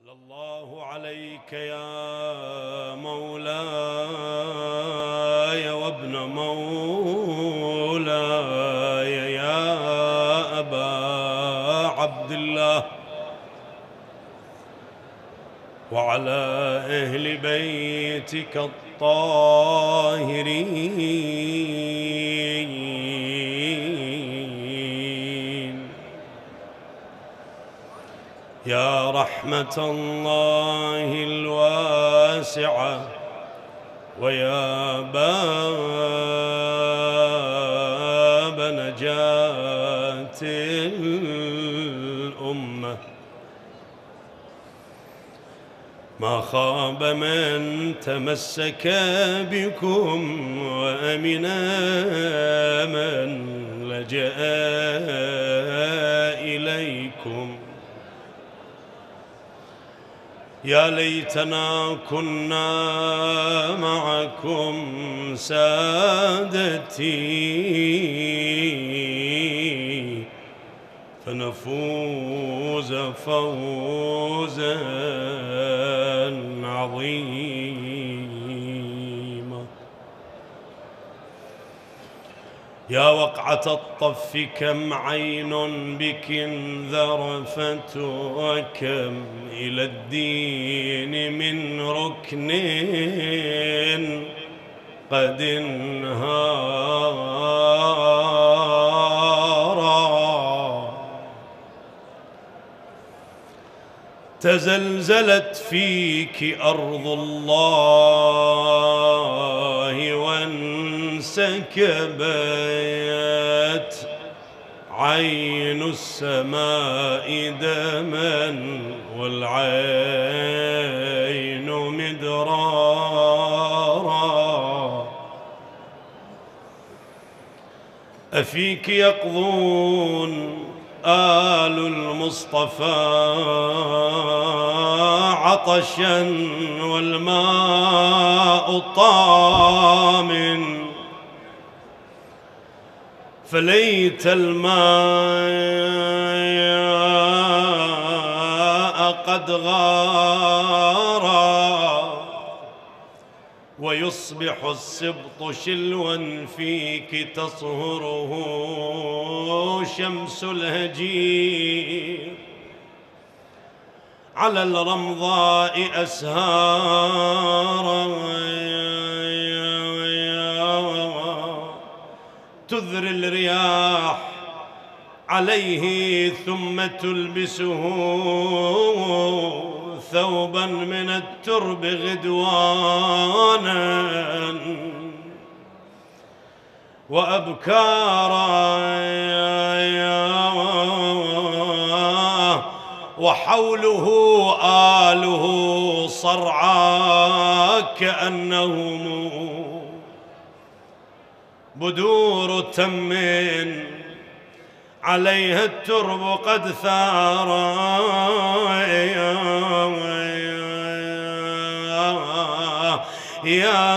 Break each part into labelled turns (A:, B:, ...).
A: صلى الله عليك يا مولاي وابن مولاي يا أبا عبد الله وعلى أهل بيتك الطاهرين يا رحمة الله الواسعة ويا باب نجاة الأمة. ما خاب من تمسك بكم وأمن من لجأ إليكم. يا ليتنا كنا معكم سادتي فنفوز فوزا عظيما. يا وقعة الطف كم عين بك انذرفت وكم إلى الدين من ركن قد انهارا. تزلزلت فيك أرض الله وانسكبت عين السماء دما والعين مدرارا. أفيك يقضون آل المصطفى عطشا والماء طامن فليت الماء قد غارا ويصبح السبط شلوا فيك تصهره شمس الهجير على الرمضاء أسهارا تذري الرياح عليه ثم تلبسه ثوبا من الترب غدوانا وأبكارا وحوله آله صرعا كأنهم بدور تم عليها الترب قد ثار يا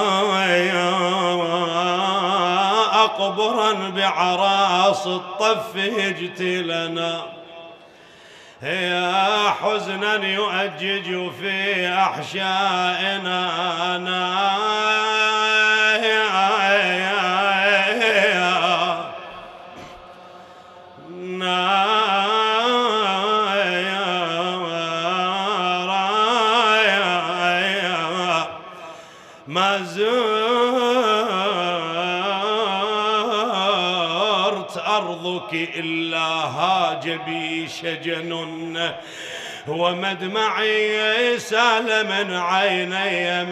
A: أقبرا بعراس الطف هجت لنا يا حزنا يؤجج في أحشائنا ما زرت أرضك إلا هاج بي شجن ومدمعي سال من عيني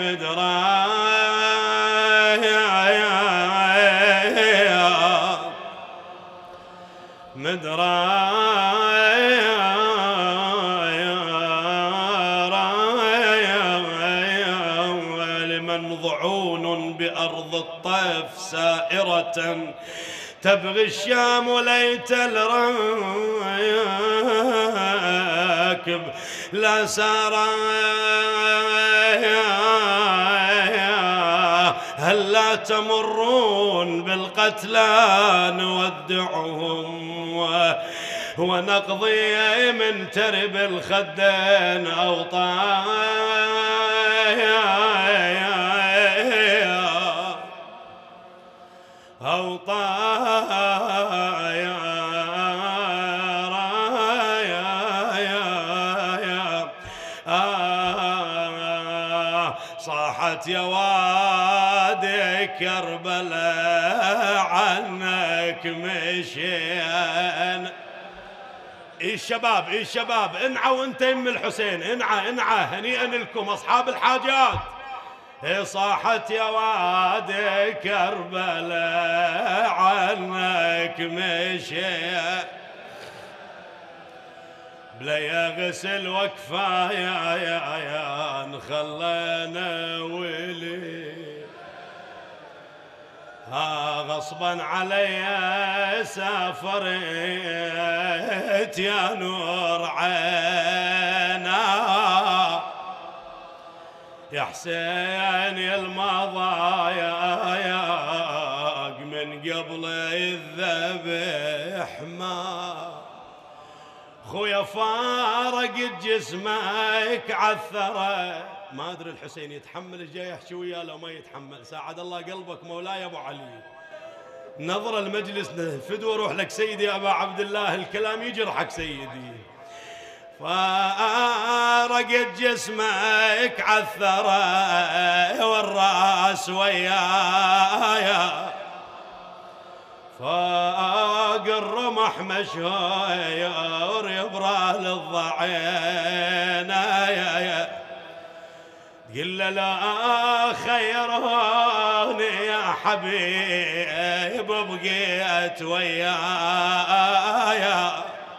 A: لمن ضعون بأرض الطيف سائرة تبغي الشام ليت الراكب لا سار هل لا تمرون بالقتلى نودعهم ونقضي من ترب الخدين صاحت يا وادي كربلاء عنك مشينا. اي الشباب اي الشباب انعوا وانت يم الحسين، انعى هنيئا لكم اصحاب الحاجات. صاحت يا وادي كربلاء عنك مشينا بلا يغسل وكفايا يا نخلينا ولي غصبا علي سافرت يا نور عينا يا حسين يا المضايق من قبل الذبح ما خويا فارق جسمك عثره. ما ادري الحسين يتحمل الجاي يحكي وياه لو ما يتحمل. ساعد الله قلبك مولاي ابو علي. نظر المجلس فدوى روح لك سيدي ابا عبد الله، الكلام يجرحك سيدي. فارقت جسمك عثره والراس ويايا فوق الرمح مشهور يبرى للضعين قل لا خيروني يا حبيب بقيت ويايا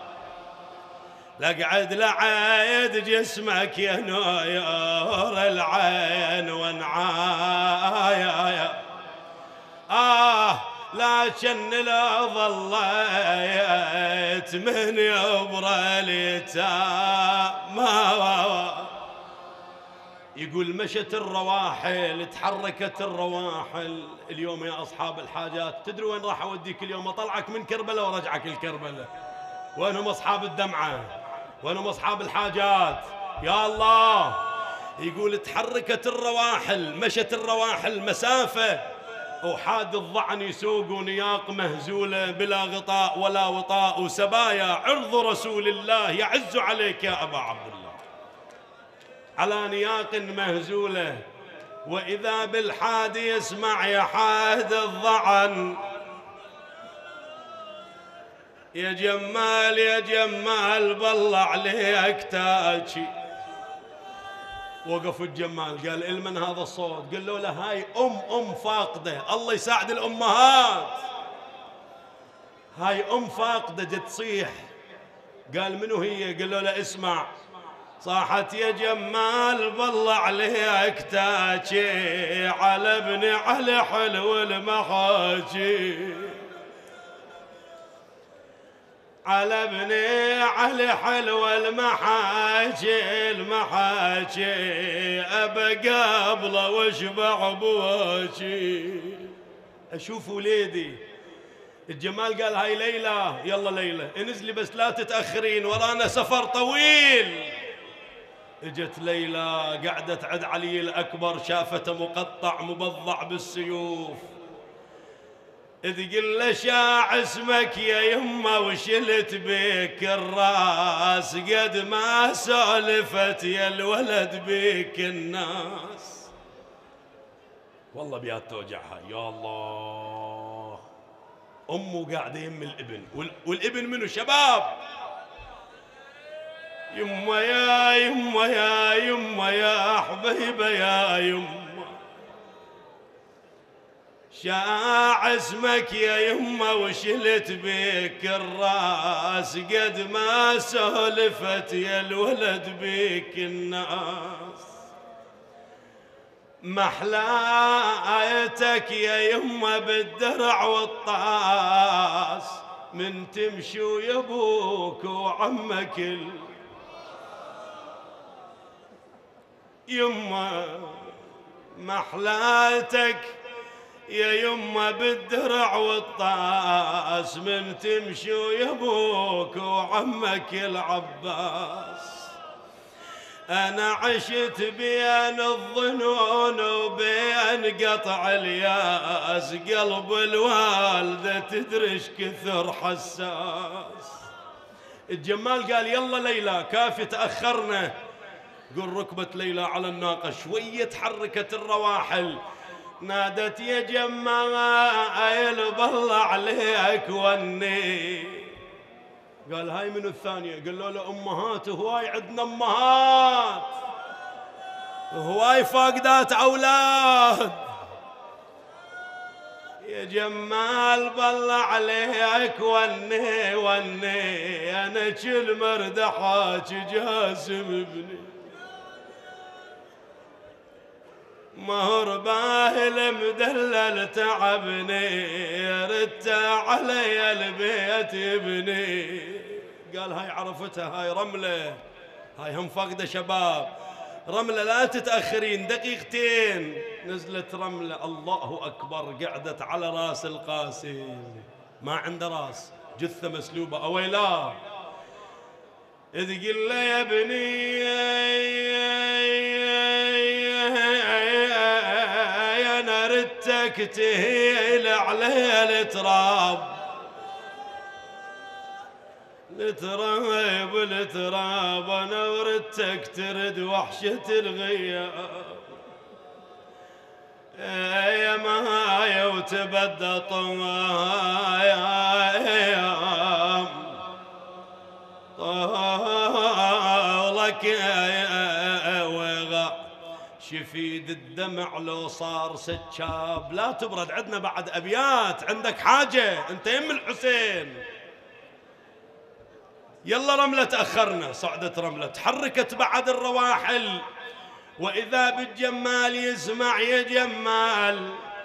A: لقعد لعيد جسمك يا نور العين ونعايا لكن لا ظليت من يبرى اليتامى. يقول مشت الرواحل تحركت الرواحل اليوم يا أصحاب الحاجات. تدري وين راح أوديك اليوم؟ أطلعك من كربلاء ورجعك الكربلاء. وينهم أصحاب الدمعة؟ وينهم أصحاب الحاجات؟ يا الله. يقول تحركت الرواحل مشت الرواحل مسافة وحاد الضعن يسوق ونياق مهزولة بلا غطاء ولا وطاء وسبايا عرض رسول الله يعز عليك يا أبا عبد الله على نياق مهزولة. وإذا بالحاد يسمع يا حاد الضعن يا جمال يا جمال بالله عليك تاجي. وقف الجمال قال المن هذا الصوت؟ قال له لا هاي أم فاقدة. الله يساعد الأمهات. هاي أم فاقدة جت تصيح. قال منو هي؟ قال له لا اسمع. صاحت يا جمال بالله عليك تاجي على ابن علي حلو المحاجي على ابني علي حلو المحاجي أبى قبله واشبع بواجي. اشوف وليدي. الجمال قال هاي ليلى. يلا ليلى انزلي بس لا تتأخرين ورانا سفر طويل. اجت ليلى قعدت عند علي الأكبر شافته مقطع مبضع بالسيوف. تقول له شاع اسمك يا يمه وشلت بيك الراس قد ما سولفت يا الولد بيك الناس. والله بيات توجعها. يا الله. امه قاعده يم الابن والابن منه شباب. يمه يا يمه يا يمه يا حبيبه يا يمه شاع اسمك يا يمه وشلت بيك الراس قد ما سولفت يا الولد بيك الناس. محلايتك يا يمه بالدرع والطاس من تمشي ويا ابوك وعمك يمه محلاتك يا يمه بالدرع والطاس من تمشي ويا ابوك وعمك العباس. أنا عشت بين الظنون وبين قطع الياس، قلب الوالدة تدرش كثر حساس. الجمال قال يلا ليلى كافي تأخرنا. قل ركبت ليلى على الناقة شوية تحركت الرواحل، نادت يا جمال بالله عليك وني. قال هاي من الثانية؟ قالوا له أمهات هواي، عندنا أمهات هواي فاقدات أولاد. يا جمال بالله عليك وني وني، أنا كل مردحاك جاسم ابني، مهر باهل مدلل تعبني، ردت علي البيت ابني. قال هاي عرفتها، هاي رملة، هاي هم فاقدة شباب. رملة لا تتأخرين دقيقتين. نزلت رملة الله أكبر، قعدت على راس القاسم، ما عنده راس، جثة مسلوبة أويلا. إذ قل له يا ابني أنا ردتك تهيل علي التراب، التراب التراب، أنا وردتك ترد وحشة الغياب. يا مايا وتبدى طولك وغا شفيد الدمع لو صار سكاب. لا تبرد، عندنا بعد أبيات، عندك حاجة أنت يم الحسين. يلا رملة تأخرنا. صعدت رملة تحركت بعد الرواحل، وإذا بالجمال يسمع يا جمال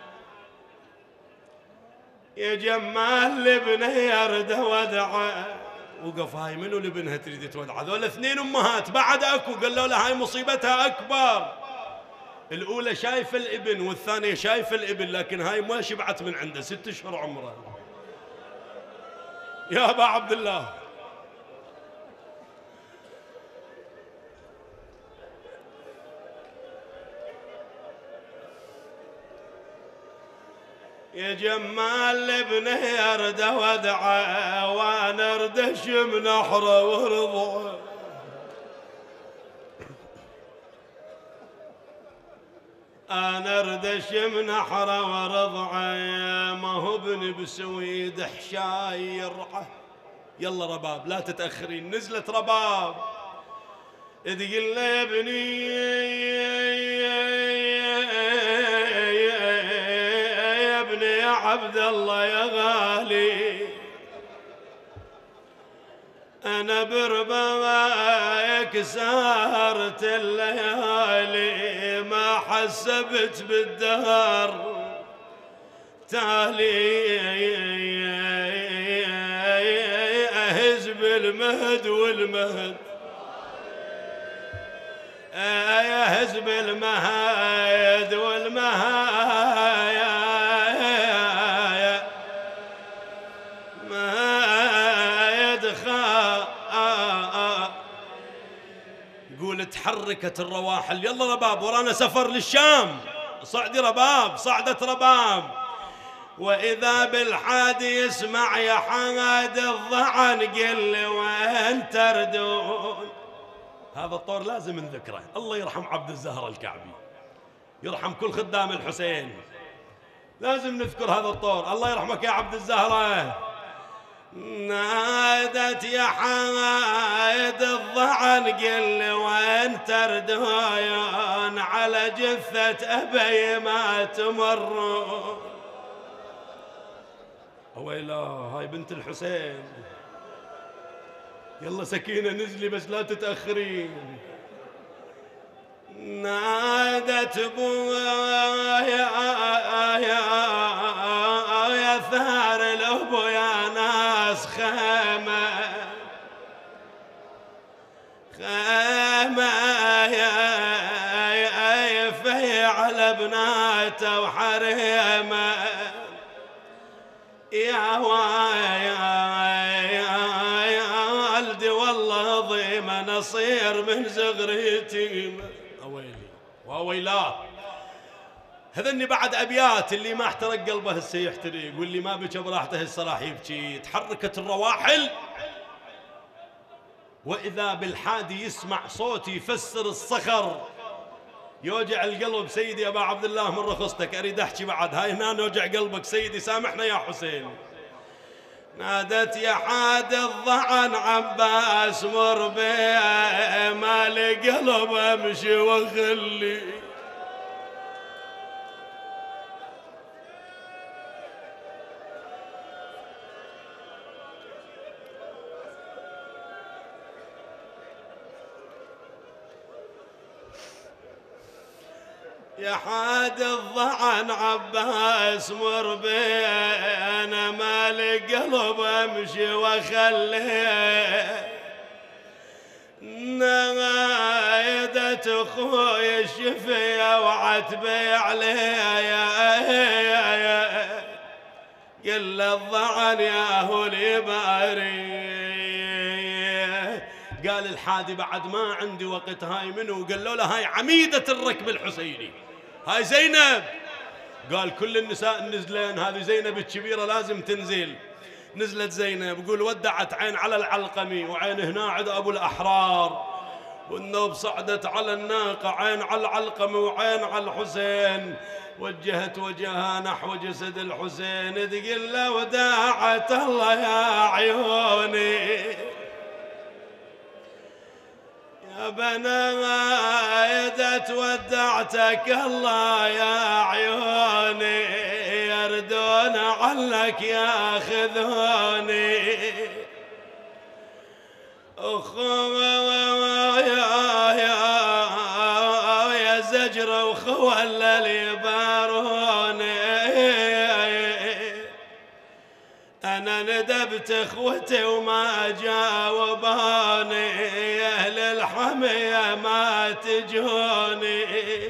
A: يا جمال لابنه يرد ودعه. وقف هاي منو لابنها تريد تودع؟ هذول اثنين امهات بعد اكو. قالوا له هاي مصيبتها اكبر، الاولى شايفه الابن والثانيه شايفه الابن، لكن هاي ما شبعت من عنده 6 أشهر عمره. يا ابا عبد الله يا جمال ابنه يرد ودعه، وانا اردش من احره ورضعه. انا اردش من احره ورضعه، ما هو ابن بسويد حشاي يرعه. يلا رباب لا تتاخرين. نزلت رباب تقول له يا ابني عبد الله يا غالي، أنا برباك سهرت الليالي، ما حسبت بالدهر تالي، أهز بالمهد والمهد، أهز بالمهد والمهايا، تحركت الرواحل. يلا رباب ورانا سفر للشام. صعدي رباب. صعدت رباب، وإذا بالحادي يسمع يا حماد الضعن، قل وين تردون. هذا الطور لازم نذكره. الله يرحم عبد الزهرة الكعبي، يرحم كل خدام الحسين، لازم نذكر هذا الطور. الله يرحمك يا عبد الزهرة. نادت يا حايد الضعن، قل وين تردون، على جثة أبي ما تمرون. ويلا هاي بنت الحسين. يلا سكينة نزلي بس لا تتأخرين. نادت بويا يا ثار الأبو يا ناس، خيمة خيمة يا في على بناته وحريمه يا والدي والله ضيمه نصير من زغريتي اويلي وويلاه. هذني بعد أبيات اللي ما احترق قلبه هسه يحترق، واللي ما بكى براحته هسه راح يبكي. تحركت الرواحل وإذا بالحادي يسمع صوتي يفسر الصخر. يوجع القلب سيدي أبا عبد الله من رخصتك، أريد أحكي بعد هاي هنا نوجع قلبك سيدي، سامحنا يا حسين. نادت يا حاد الضعن عباس مر بي مالي قلب أمشي وخلي. يا حاد الضعن عباس مر بي انا مالي قلب امشي واخليه. نايدة اخوي الشفية وعتبي عليه قل الضعن يا هولي باري. قال الحادي بعد ما عندي وقت، هاي منو؟ قالوا له هاي عميدة الركب الحسيني، هاي زينب. قال كل النساء نزلين، هذه زينب الكبيرة لازم تنزل. نزلت زينب، قول ودعت عين على العلقمي وعين هنا عند أبو الأحرار، والنوب صعدت على الناقة عين على العلقمي وعين على الحسين. وجهت وجهها نحو جسد الحسين تقول له وداعت الله يا عيوني يا بنايدة ودعتك الله يا عيوني يردون عنك ياخذوني. يا زجر وخول اللي باروني أنا ندبت اخوتي وما جاوبوني أهل الحمية ما تجوني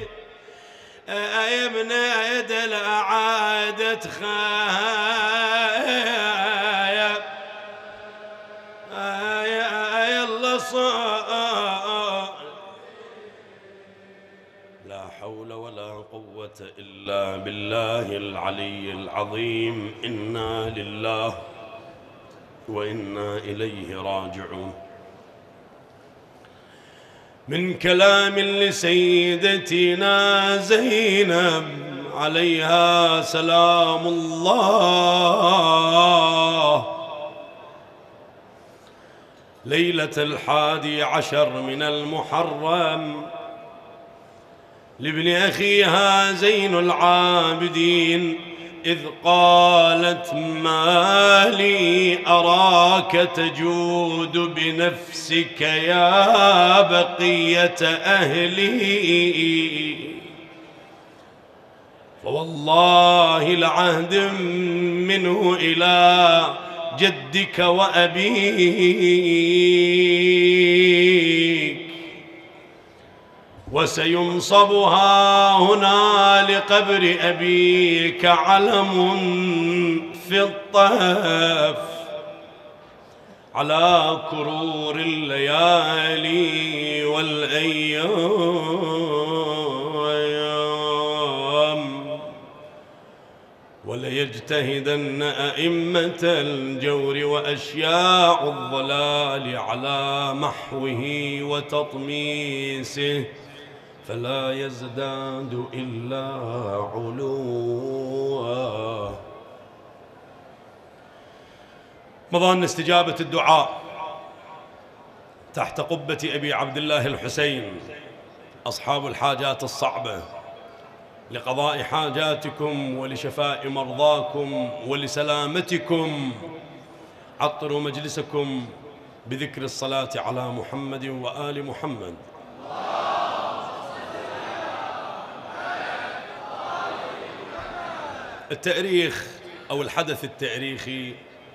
A: من يد الأعاد تخايب يلا لا حول ولا قوة إلا بالله العلي العظيم. إنا لله وإنا إليه راجعون. من كلام لسيدتنا زينب عليها سلام الله ليلة 11 من المحرم لابن أخيها زين العابدين إذ قالت ما لي أراك تجود بنفسك يا بقية أهلي فوالله لعهد منه إلى جدك وأبيك وسينصبها هنا لقبر أبيك علم في الطهف على كرور الليالي والأيام وليجتهدن أئمة الجور وأشياع الضلال على محوه وتطميسه فلا يزداد إلا علوا. مظان استجابة الدعاء تحت قبة أبي عبد الله الحسين أصحاب الحاجات الصعبة لقضاء حاجاتكم ولشفاء مرضاكم ولسلامتكم عطروا مجلسكم بذكر الصلاة على محمد وآل محمد. التاريخ أو الحدث التاريخي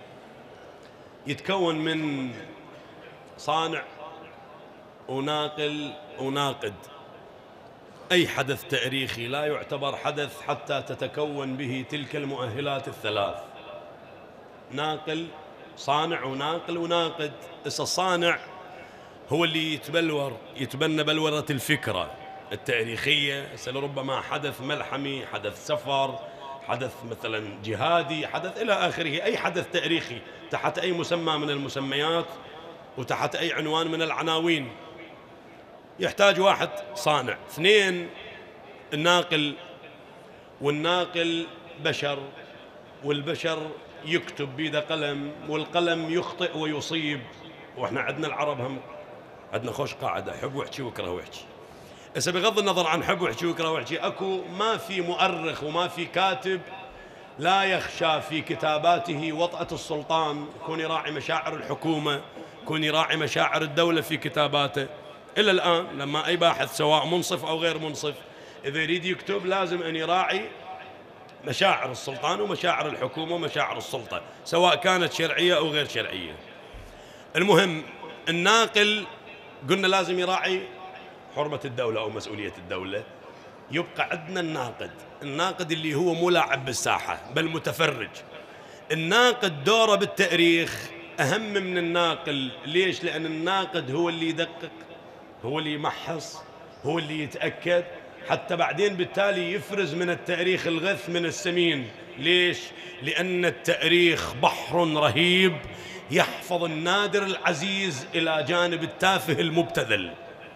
A: يتكون من صانع وناقل وناقد. أي حدث تاريخي لا يعتبر حدث حتى تتكون به تلك المؤهلات الثلاث: ناقل، صانع، وناقل وناقد. الصانع هو اللي يتبنى بلورة الفكرة التاريخية. ربما حدث ملحمي، حدث سفر، حدث مثلا جهادي، حدث إلى آخره، أي حدث تاريخي تحت أي مسمى من المسميات وتحت أي عنوان من العناوين يحتاج واحد صانع. اثنين، الناقل، والناقل بشر، والبشر يكتب بيده قلم، والقلم يخطئ ويصيب. واحنا عندنا العرب هم عندنا خوش قاعدة: حب وحكي وكره وحكي. هسه بغض النظر عن حب وحكي وكره وحكي، اكو ما في مؤرخ وما في كاتب لا يخشى في كتاباته وطأة السلطان، يكون يراعي مشاعر الحكومة، يكون يراعي مشاعر الدولة في كتاباته. إلى الآن لما أي باحث سواء منصف أو غير منصف إذا يريد يكتب لازم أن يراعي مشاعر السلطان ومشاعر الحكومة ومشاعر السلطة، سواء كانت شرعية أو غير شرعية. المهم، الناقل قلنا لازم يراعي حرمة الدولة أو مسؤولية الدولة. يبقى عندنا الناقد اللي هو مو لاعب بالساحة بل متفرج. الناقد دوره بالتاريخ أهم من الناقل. ليش؟ لأن الناقد هو اللي يدقق، هو اللي يمحص، هو اللي يتأكد، حتى بعدين بالتالي يفرز من التاريخ الغث من السمين. ليش؟ لأن التاريخ بحر رهيب يحفظ النادر العزيز إلى جانب التافه المبتذل.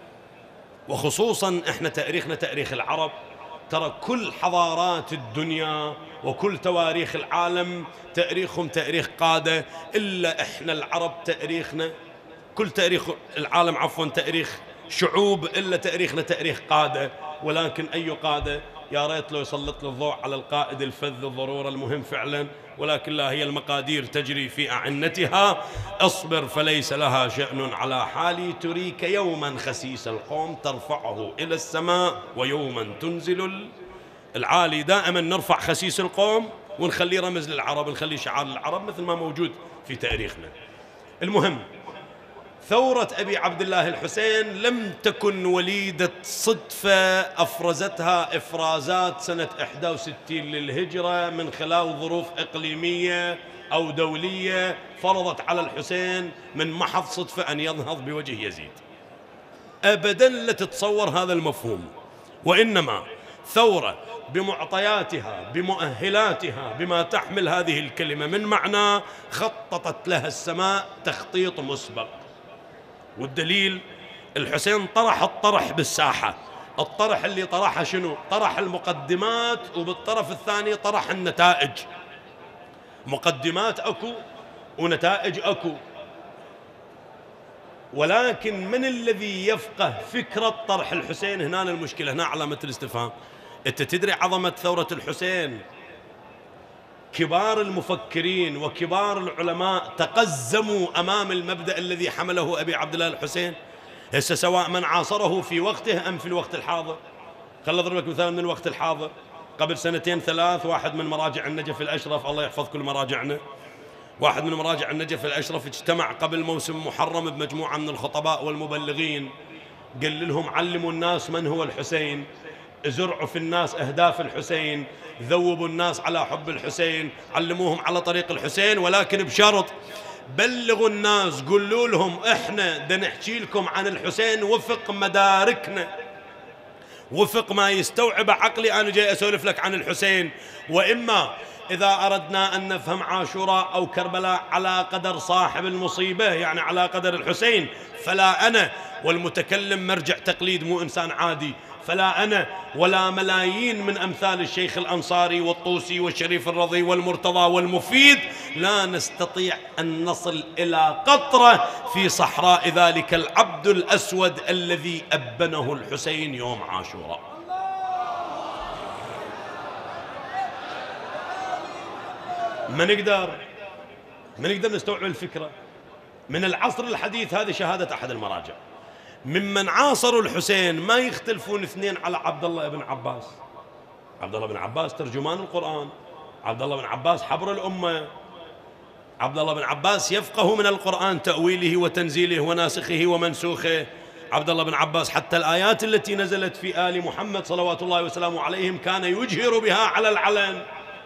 A: وخصوصا احنا تاريخنا تاريخ العرب، ترى كل حضارات الدنيا وكل تواريخ العالم تاريخهم تاريخ قادة، إلا احنا العرب تاريخنا، كل تاريخ العالم عفوا تاريخ شعوب، إلا تاريخنا تاريخ قادة. ولكن أي قادة؟ يا ريت لو يسلط الضوء على القائد الفذ الضرورة المهم فعلا، ولكن لا، هي المقادير تجري في أعنتها. اصبر فليس لها شأن على حالي، تريك يوما خسيس القوم ترفعه إلى السماء ويوما تنزل العالي. دائما نرفع خسيس القوم ونخليه رمز للعرب، نخليه شعار للعرب مثل ما موجود في تاريخنا. المهم، ثورة أبي عبد الله الحسين لم تكن وليدة صدفة أفرزتها إفرازات سنة 61 للهجرة من خلال ظروف إقليمية أو دولية فرضت على الحسين من محض صدفة أن ينهض بوجه يزيد. أبدا لا تتصور هذا المفهوم. وإنما ثورة بمعطياتها، بمؤهلاتها، بما تحمل هذه الكلمة من معنى، خططت لها السماء تخطيط مسبق. والدليل الحسين طرح الطرح بالساحة. الطرح اللي طرحها شنو؟ طرح المقدمات، وبالطرف الثاني طرح النتائج. مقدمات أكو ونتائج أكو، ولكن من الذي يفقه فكرة طرح الحسين؟ هنا المشكلة، هنا علامة الاستفهام. أنت تدري عظمة ثورة الحسين؟ كبار المفكرين وكبار العلماء تقزموا أمام المبدأ الذي حمله أبي عبد الله الحسين. هسه سواء من عاصره في وقته أم في الوقت الحاضر. خل أضرب لك مثال من الوقت الحاضر. قبل سنتين ثلاث واحد من مراجع النجف الأشرف، الله يحفظ كل مراجعنا، واحد من مراجع النجف الأشرف اجتمع قبل موسم محرم بمجموعة من الخطباء والمبلغين، قال لهم علموا الناس من هو الحسين، زرعوا في الناس أهداف الحسين، ذوبوا الناس على حب الحسين، علموهم على طريق الحسين، ولكن بشرط بلغوا الناس، قولوا لهم احنا بدنا نحكي لكم عن الحسين وفق مداركنا، وفق ما يستوعب عقلي أنا جاي أسولف لك عن الحسين. وإما إذا أردنا أن نفهم عاشوراء أو كربلاء على قدر صاحب المصيبة، يعني على قدر الحسين، فلا أنا والمتكلم مرجع تقليد مو إنسان عادي، فلا أنا ولا ملايين من أمثال الشيخ الأنصاري والطوسي والشريف الرضي والمرتضى والمفيد لا نستطيع أن نصل إلى قطرة في صحراء ذلك العبد الأسود الذي أبنه الحسين يوم عاشوراء. ما نقدر نستوعب الفكرة. من العصر الحديث، هذه شهادة أحد المراجع ممن عاصروا الحسين، ما يختلفون اثنين على عبد الله بن عباس. عبد الله بن عباس ترجمان القرآن، عبد الله بن عباس حبر الأمة، عبد الله بن عباس يفقه من القرآن تأويله وتنزيله وناسخه ومنسوخه، عبد الله بن عباس حتى الآيات التي نزلت في آل محمد صلوات الله وسلامه عليهم كان يجهر بها على العلن.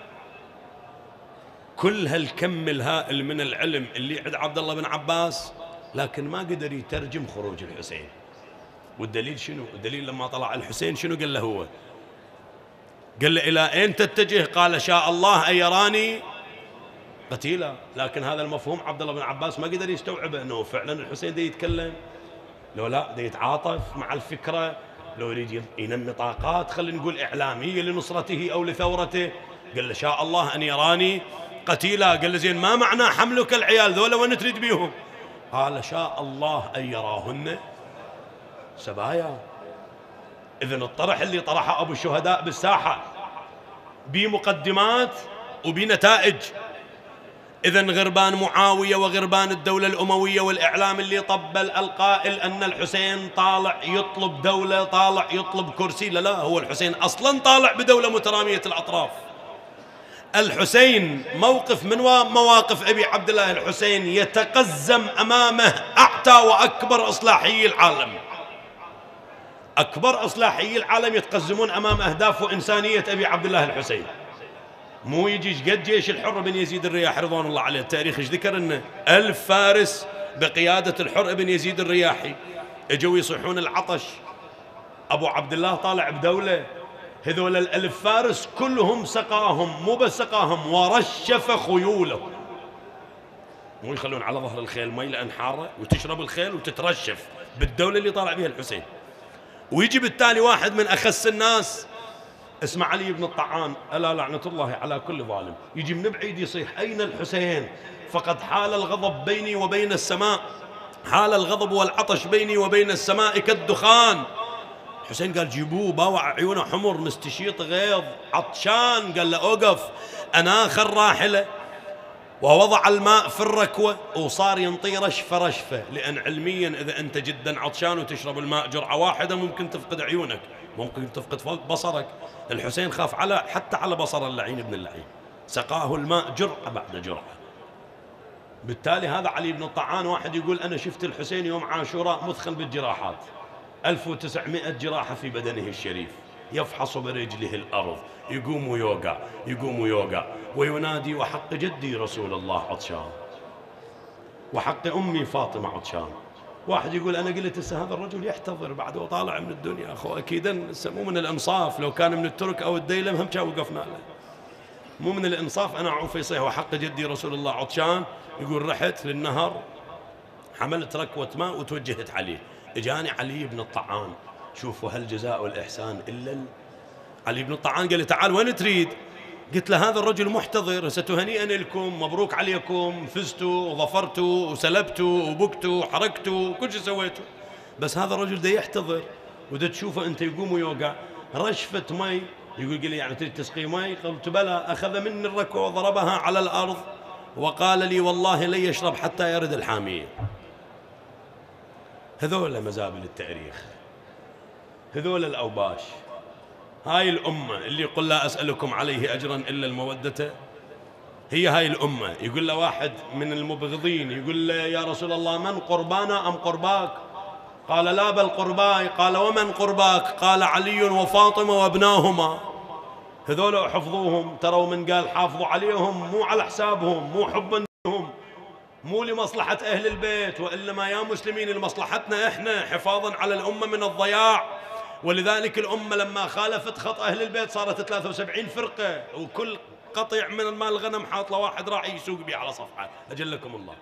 A: كل هالكم الهائل من العلم اللي عند عبد الله بن عباس، لكن ما قدر يترجم خروج الحسين. والدليل شنو؟ الدليل لما طلع الحسين شنو قال له هو؟ قال له إلى أين تتجه؟ قال شاء الله أن يراني قتيلا. لكن هذا المفهوم عبد الله بن عباس ما قدر يستوعبه، أنه فعلا الحسين دي يتكلم، لو لا دي يتعاطف مع الفكرة، لو يريد ينمي طاقات خلينا نقول إعلامية لنصرته أو لثورته. قال له شاء الله أن يراني قتيلا. قال له زين ما معنى حملك العيال ذولا وين تريد بيهم؟ قال شاء الله أن يراهن سبايا. إذن الطرح اللي طرحه أبو الشهداء بالساحة بمقدمات وبنتائج. إذن غربان معاوية وغربان الدولة الأموية والإعلام اللي طبل القائل أن الحسين طالع يطلب دولة، طالع يطلب كرسي، لا هو الحسين أصلا طالع بدولة مترامية الأطراف. الحسين موقف من مواقف أبي عبد الله الحسين يتقزم أمامه أعتى وأكبر إصلاحي العالم. أكبر إصلاحي العالم يتقزمون أمام أهداف وإنسانية أبي عبد الله الحسين. مو يجي قد جيش الحر بن يزيد الرياحي رضوان الله عليه. التاريخ ايش ذكر انه 1000 فارس بقيادة الحر بن يزيد الرياحي اجوا يصيحون العطش، ابو عبد الله طالع بدولة. هذول 1000 فارس كلهم سقاهم، مو بس سقاهم، ورشف خيولهم. مو يخلون على ظهر الخيل مي لأن حارة وتشرب الخيل وتترشف بالدولة اللي طالع بها الحسين. ويجي بالتالي واحد من أخس الناس اسمه علي بن الطعان، ألا لعنة الله على كل ظالم، يجي من بعيد يصيح أين الحسين؟ فقد حال الغضب بيني وبين السماء، حال الغضب والعطش بيني وبين السماء كالدخان. الحسين قال جيبوه، باوع عيونه حمر مستشيط غيظ عطشان. قال له أوقف. أناخ الراحلة ووضع الماء في الركوة وصار ينطي رشفة رشفة، لأن علميا إذا أنت جدا عطشان وتشرب الماء جرعة واحدة ممكن تفقد عيونك، ممكن تفقد بصرك. الحسين خاف حتى على بصر اللعين ابن اللعين، سقاه الماء جرعة بعد جرعة. بالتالي هذا علي بن الطعان واحد يقول أنا شفت الحسين يوم عاشوراء مثخن بالجراحات، 1900 جراحة في بدنه الشريف، يفحص برجله الأرض، يقوم ويوقع يقوم ويوقع وينادي وحق جدي رسول الله عطشان وحق أمي فاطمة عطشان. واحد يقول أنا قلت هسه هذا الرجل يحتضر بعد وطالع من الدنيا، أخو أكيدا مو من الإنصاف، لو كان من الترك أو الديلم هم كان وقفنا له. مو من الإنصاف أنا أعوف يصيح وحق جدي رسول الله عطشان. يقول رحت للنهر حملت ركوة ماء وتوجهت عليه، إجاني علي بن الطعان، شوفوا هل جزاء الإحسان إلا علي بن الطعان قال لي تعال وين تريد؟ قلت له هذا الرجل محتضر، ستهنيئا لكم، مبروك عليكم، فزتوا وظفرتوا وسلبتوا وبكتوا وحركتوا وكل شيء سويتوا، بس هذا الرجل ده يحتضر وده تشوفه أنت يقوم ويوقع رشفة مي. يقول لي يعني تريد تسقي مي؟ قلت بلى. أخذ مني الركوة وضربها على الأرض وقال لي والله لن يشرب حتى يرد الحامية. هذول مزابل التاريخ، هذول الأوباش، هاي الأمة اللي يقول لا أسألكم عليه أجرا إلا المودة، هي هاي الأمة. يقول له واحد من المبغضين يقول له يا رسول الله من قربانا أم قرباك؟ قال لا بل قرباي. قال ومن قرباك؟ قال علي وفاطمة وابناهما. هذول حفظوهم، تروا من قال حافظوا عليهم مو على حسابهم، مو حبا لهم، مو لمصلحة أهل البيت، وإنما يا مسلمين لمصلحتنا إحنا حفاظا على الأمة من الضياع. ولذلك الأمة لما خالفت خط أهل البيت صارت 73 فرقة، وكل قطيع من المال الغنم حاط له واحد راعي يسوق بيه على صفحة. أجلكم الله.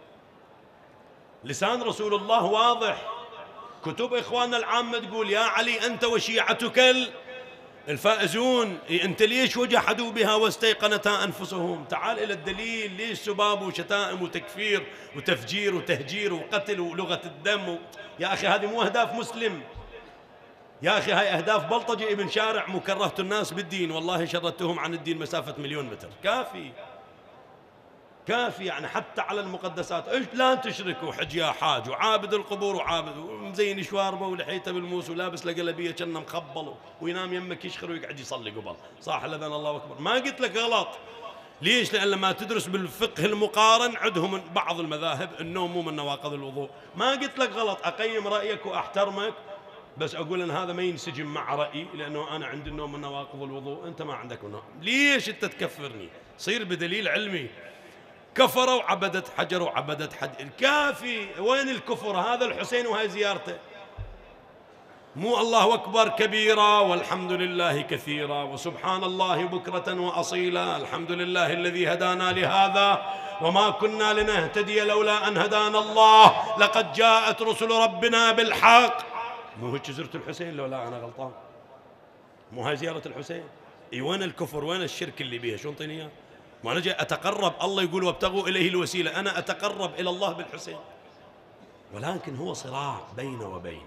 A: لسان رسول الله واضح، كتب إخواننا العامة تقول يا علي أنت وشيعتك الفائزون، أنت ليش وجحدوا بها واستيقنتا أنفسهم؟ تعال إلى الدليل، ليش سباب وشتائم وتكفير وتفجير وتهجير وقتل ولغة الدم؟ يا أخي هذه مو أهداف مسلم، يا أخي هاي أهداف بلطجي ابن شارع. مو كرهت الناس بالدين، والله شردتهم عن الدين مسافة 1,000,000 متر، كافي كافي. يعني حتى على المقدسات ايش لا تشركوا، حج يا حاج وعابد القبور وعابد ومزين شواربه ولحيته بالموس ولابس له قلبيه كأنه مخبل وينام يمك يشخر ويقعد يصلي قبل صاح الاذان الله اكبر. ما قلت لك غلط، ليش؟ لأن لما تدرس بالفقه المقارن عندهم بعض المذاهب النوم مو من نواقض الوضوء. ما قلت لك غلط، أقيم رأيك وأحترمك، بس أقول أن هذا ما ينسجم مع رأيي، لأنه أنا عندي النوم من نواقض الوضوء، أنت ما عندك النوم. ليش أنت تكفرني؟ صير بدليل علمي. كفروا عبدت حجر وعبدت حجر، كافي. وين الكفر؟ هذا الحسين وهي زيارته. مو الله أكبر كبيرا والحمد لله كثيرا وسبحان الله بكرة وأصيلا، الحمد لله الذي هدانا لهذا وما كنا لنهتدي لولا أن هدانا الله، لقد جاءت رسل ربنا بالحق. مو هيك زرت الحسين؟ لو لا أنا غلطان، مو هاي زيارة الحسين؟ اي وين الكفر؟ وين الشرك اللي بيها؟ شو انطيني اياه؟ ما انا جاي اتقرب، الله يقول وابتغوا اليه الوسيله، انا اتقرب الى الله بالحسين. ولكن هو صراع بين وبين،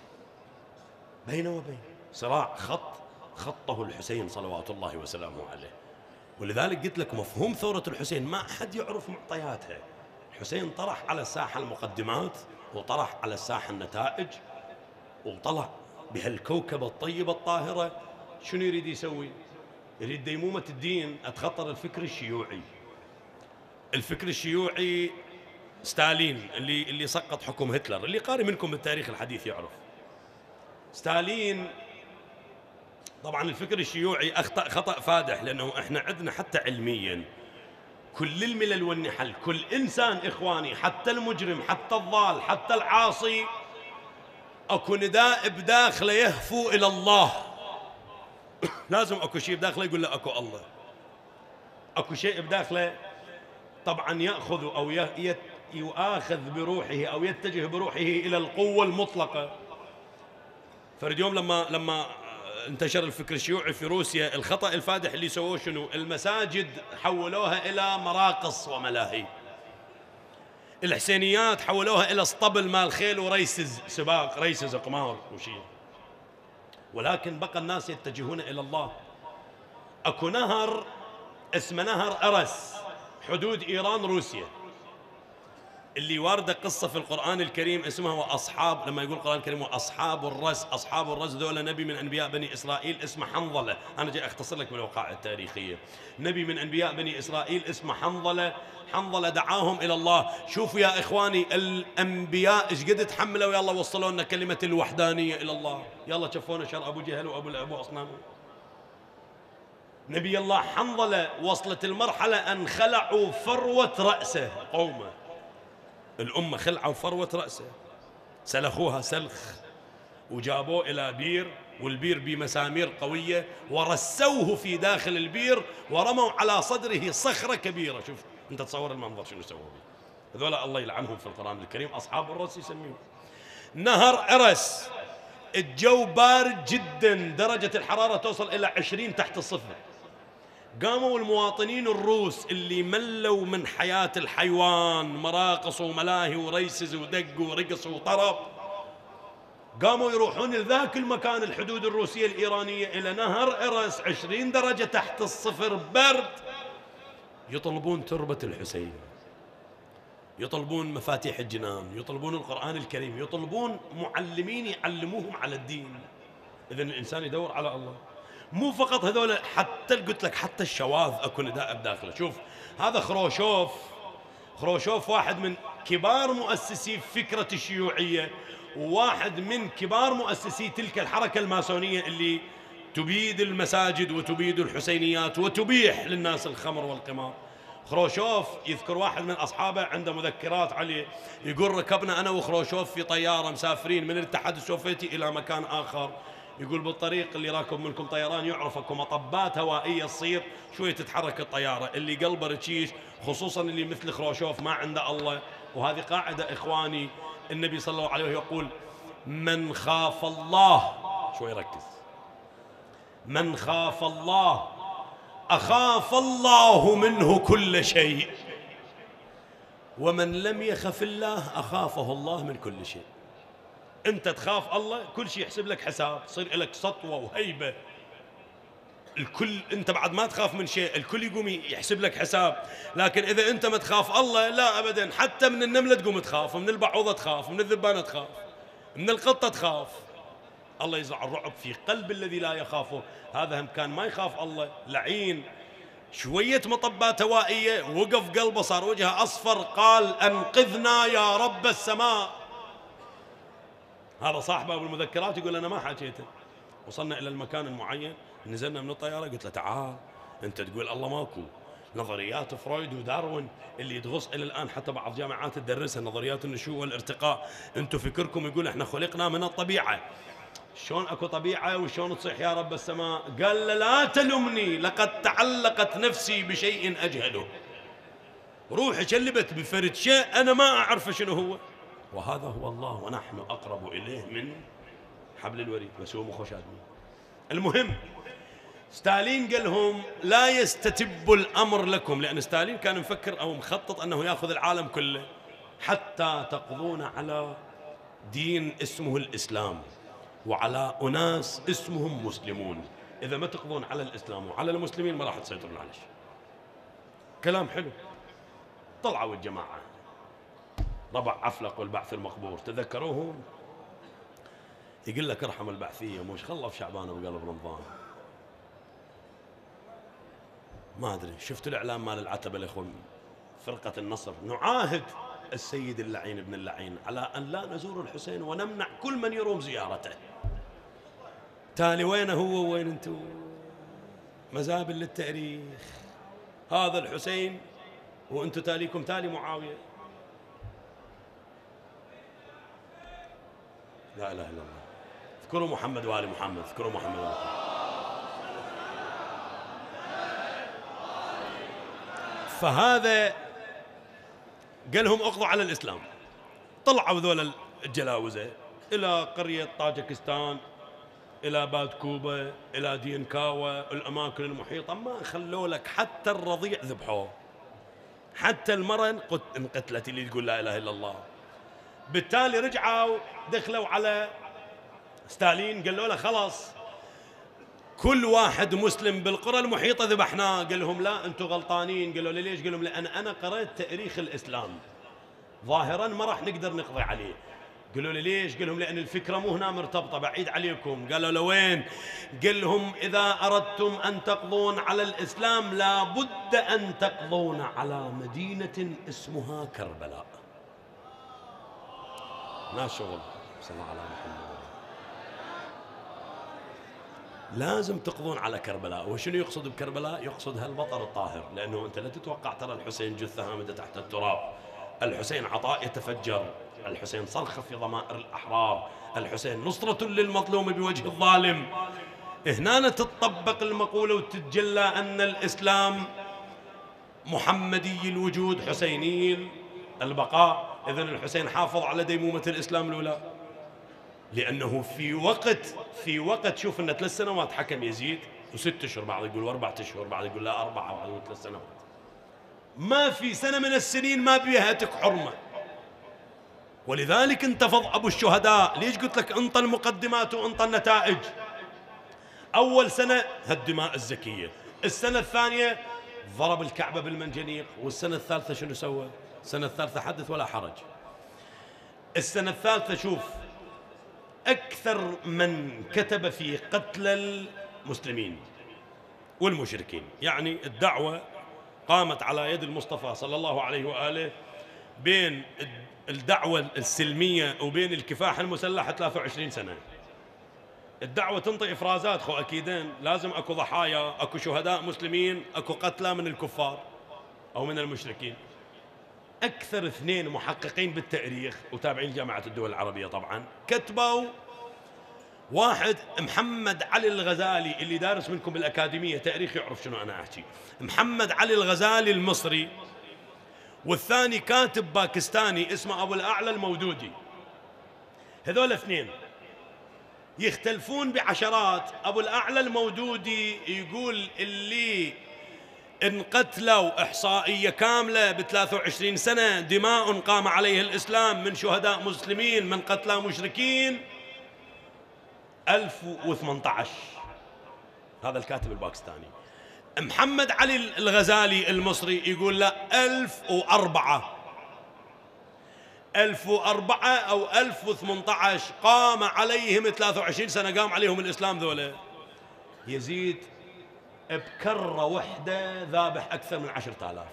A: صراع خطه الحسين صلوات الله وسلامه عليه. ولذلك قلت لك مفهوم ثورة الحسين ما أحد يعرف معطياتها. الحسين طرح على الساحة المقدمات، وطرح على الساحة النتائج، وطلع بهالكوكبة الطيبة الطاهرة. شنو يريد يسوي؟ يريد ديمومة الدين أتخطر الفكر الشيوعي. الفكر الشيوعي ستالين اللي سقط حكم هتلر، اللي قاري منكم بالتاريخ الحديث يعرف. ستالين طبعا الفكر الشيوعي أخطأ خطأ فادح، لأنه إحنا عندنا حتى علميا كل الملل والنحل، كل إنسان إخواني، حتى المجرم، حتى الضال، حتى العاصي، أكو نداء بداخله يهفو إلى الله. لازم أكو شيء بداخله يقول له أكو الله، أكو شيء بداخله طبعا يأخذ أو يؤاخذ بروحه أو يتجه بروحه إلى القوة المطلقة. فرد يوم لما انتشر الفكر الشيوعي في روسيا، الخطأ الفادح اللي سووه شنو؟ المساجد حولوها إلى مراقص وملاهي، الحسينيات حولوها إلى اسطبل مال خيل وريسز سباق، ريسز قمار وشيء. ولكن بقى الناس يتجهون إلى الله. أكو نهر اسمه نهر أرس، حدود إيران روسيا، اللي واردة قصة في القرآن الكريم اسمها وأصحاب، لما يقول القرآن الكريم وأصحاب الرس، أصحاب الرس ذولا نبي من أنبياء بني إسرائيل اسمه حنظلة. أنا جاي أختصر لك بالوقائع التاريخية. نبي من أنبياء بني إسرائيل اسمه حنظلة. حنظلة دعاهم إلى الله. شوفوا يا إخواني الأنبياء إيش قد تحملوا، يلا وصلوا لنا كلمة الوحدانية إلى الله، يلا شفونا شر أبو جهل وأبو أصنام. نبي الله حنظلة وصلت المرحلة أن خلعوا فروة رأسه قومه، الأمة خلعوا فروة رأسه، سلخوها سلخ وجابوه إلى بير، والبير بمسامير قوية، ورسوه في داخل البير ورموا على صدره صخرة كبيرة. شوف أنت تصور المنظر شنو سووا به هذولا، الله يلعنهم في القرآن الكريم، أصحاب الرس يسميهم. نهر أرس الجو بارد جدا، درجة الحرارة توصل إلى 20 تحت الصفر. قاموا المواطنين الروس اللي ملوا من حياة الحيوان، مراقص وملاهي وريسز ودق ورقص وطرب، قاموا يروحون لذاك المكان، الحدود الروسية الإيرانية، إلى نهر إرس 20 درجة تحت الصفر برد، يطلبون تربة الحسين، يطلبون مفاتيح الجنان، يطلبون القرآن الكريم، يطلبون معلمين يعلموهم على الدين. إذن الإنسان يدور على الله. مو فقط هذول، حتى قلت لك حتى الشواذ اكو نداء بداخله. شوف هذا خروشوف واحد من كبار مؤسسي فكرة الشيوعية، وواحد من كبار مؤسسي تلك الحركة الماسونية اللي تبيد المساجد وتبيد الحسينيات وتبيح للناس الخمر والقمار. خروشوف يذكر واحد من أصحابه عنده مذكرات عليه، يقول ركبنا أنا وخروشوف في طيارة مسافرين من الاتحاد السوفيتي إلى مكان آخر، يقول بالطريق اللي راكب منكم طيران يعرف اكو مطبات هوائيه تصير شويه تتحرك الطياره، اللي قلبه رشيش خصوصا اللي مثل خروشوف ما عنده الله. وهذه قاعده اخواني، النبي صلى الله عليه وسلم يقول من خاف الله، شوي ركز، من خاف الله اخاف الله منه كل شيء، ومن لم يخف الله اخافه الله من كل شيء. أنت تخاف الله كل شيء يحسب لك حساب، تصير لك سطوة وهيبة، الكل أنت بعد ما تخاف من شيء الكل يقوم يحسب لك حساب. لكن إذا أنت ما تخاف الله لا أبدا، حتى من النملة تقوم تخاف، من البعوضة تخاف، من الذبانة تخاف، من القطة تخاف. الله يزرع الرعب في قلب الذي لا يخافه. هذا هم كان ما يخاف الله لعين شوية مطبات هوائية، وقف قلبه صار وجهه أصفر، قال أنقذنا يا رب السماء. هذا صاحبه أبو المذكرات يقول أنا ما حكيته. وصلنا إلى المكان المعين، نزلنا من الطيارة، قلت له تعال أنت تقول الله ماكو، نظريات فرويد وداروين اللي تغص إلى الآن حتى بعض جامعات تدرسها، نظريات النشوء والارتقاء، أنتم فكركم يقول إحنا خلقنا من الطبيعة، شلون أكو طبيعة وشلون تصيح يا رب السماء؟ قال له لا تلمني، لقد تعلقت نفسي بشيء أجهله، روحي شلبت بفرد شيء أنا ما أعرف شنو هو، وهذا هو الله ونحن أقرب إليه من حبل الوريد، بس هو مخوش آدمي. المهم ستالين قال لهم لا يستتب الأمر لكم، لأن ستالين كان مفكر أو مخطط أنه يأخذ العالم كله، حتى تقضون على دين اسمه الإسلام وعلى أناس اسمهم مسلمون. إذا ما تقضون على الإسلام وعلى المسلمين ما راح تسيطرون على شيء. كلام حلو. طلعوا الجماعة ربع عفلق والبعث المقبور، تذكروهم؟ يقول لك ارحم البعثية مش خلف شعبان بقلب رمضان. ما أدري شفتوا الإعلان مال العتبة الإخوان فرقة النصر، نعاهد السيد اللعين ابن اللعين على أن لا نزور الحسين ونمنع كل من يروم زيارته. تالي وينه هو وين انتو؟ مزابل للتاريخ. هذا الحسين وانتو تاليكم تالي معاوية. لا إله إلا الله. اذكروا محمد وآل محمد، اذكروا محمد وآل محمد. فهذا قال لهم اقضوا على الإسلام. طلعوا ذول الجلاوزة إلى قرية طاجكستان، إلى بادكوبة، إلى دينكاوة، الأماكن المحيطة، ما خلوا لك حتى الرضيع ذبحوه، حتى المرأة انقتلت اللي تقول لا إله إلا الله. بالتالي رجعوا دخلوا على ستالين قالوا له خلاص كل واحد مسلم بالقرى المحيطة ذبحناه. قال لهم لا أنتم غلطانين. قالوا له ليش؟ قال لهم لأن أنا قرأت تاريخ الإسلام، ظاهرا ما راح نقدر نقضي عليه. قالوا له ليش؟ قال لهم لأن الفكرة مو هنا مرتبطة، بعيد عليكم. قالوا له وين؟ قال لهم إذا أردتم أن تقضون على الإسلام لابد أن تقضون على مدينة اسمها كربلاء. ناس شغل صلى الله على محمد. لازم تقضون على كربلاء. وشنو يقصد بكربلاء؟ يقصد هالبطر الطاهر، لأنه أنت لا تتوقع ترى الحسين جثة هامدة تحت التراب، الحسين عطاء يتفجر، الحسين صرخة في ضمائر الأحرار، الحسين نصرة للمظلوم بوجه الظالم. هنا تتطبق المقولة وتتجلى أن الإسلام محمدي الوجود حسيني البقاء. إذن الحسين حافظ على ديمومة الإسلام الأولى، لأنه في وقت شوف أنه 3 سنوات حكم يزيد و6 أشهر، بعض يقول 4 أشهر، بعض يقول لا 4، بعض يقول 3 سنوات. ما في سنة من السنين ما بيها تك حرمة. ولذلك انتفض أبو الشهداء. ليش قلت لك انطى المقدمات وانطى النتائج؟ أول سنة هالدماء الزكية، السنة الثانية ضرب الكعبة بالمنجنيق، والسنة الثالثة شنو سوى؟ السنة الثالثة حدث ولا حرج. السنة الثالثة شوف أكثر من كتب في قتل المسلمين والمشركين، يعني الدعوة قامت على يد المصطفى صلى الله عليه وآله بين الدعوة السلمية وبين الكفاح المسلح 23 سنة. الدعوة تنطي إفرازات خو أكيدين، لازم أكو ضحايا، أكو شهداء مسلمين، أكو قتلى من الكفار أو من المشركين. أكثر 2 محققين بالتاريخ وتابعين جامعة الدول العربية طبعا كتبوا، واحد محمد علي الغزالي اللي دارس منكم بالأكاديمية تاريخ يعرف شنو أنا أحكي، محمد علي الغزالي المصري، والثاني كاتب باكستاني اسمه أبو الأعلى المودودي. هذول 2 يختلفون بعشرات. أبو الأعلى المودودي يقول اللي انقتلوا إحصائية كاملة ب23 سنة دماء قام عليه الإسلام من شهداء مسلمين من قتلى مشركين 1018. هذا الكاتب الباكستاني. محمد علي الغزالي المصري يقول لا 1004 أو 1018 قام عليهم 23 سنة قام عليهم الإسلام ذولا. يزيد بكرة وحدة ذابح أكثر من 10,000.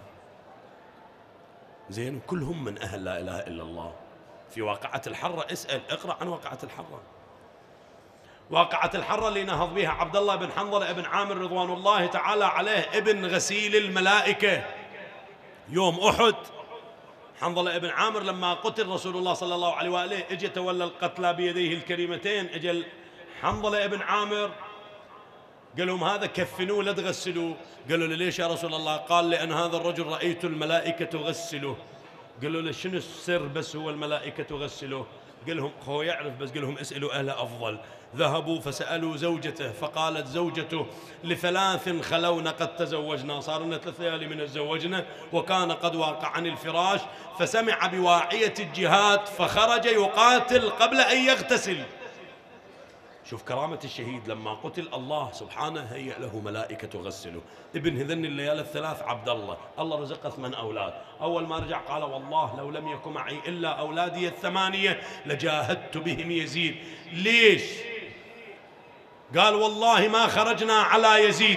A: زين، كلهم من أهل لا إله إلا الله. في واقعة الحرة اسأل، اقرأ عن واقعة الحرة. واقعة الحرة اللي نهض بها عبد الله بن حنظلة ابن عامر رضوان الله تعالى عليه ابن غسيل الملائكة. يوم أحد حنظلة ابن عامر لما قتل رسول الله صلى الله عليه وآله اجى تولى القتلى بيديه الكريمتين. اجى حنظلة ابن عامر قال لهم هذا كفنوه لا تغسلوه. قالوا له ليش يا رسول الله؟ قال لأن هذا الرجل رأيت الملائكة تغسله. قالوا له شنو السر بس هو الملائكة تغسله؟ قال لهم هو يعرف بس قال لهم اسألوا أهل أفضل. ذهبوا فسألوا زوجته فقالت زوجته ل3 خلونا قد تزوجنا، صار لنا 3 ليالي من الزوجنا وكان قد واقع عن الفراش، فسمع بواعية الجهاد فخرج يقاتل قبل أن يغتسل. شوف كرامة الشهيد، لما قتل الله سبحانه هيأ له ملائكة تغسله. ابن هذن الليالي ال3 عبد الله رزقه 8 أولاد. أول ما رجع قال والله لو لم يكن معي إلا أولادي 8 لجاهدت بهم يزيد. ليش؟ قال والله ما خرجنا على يزيد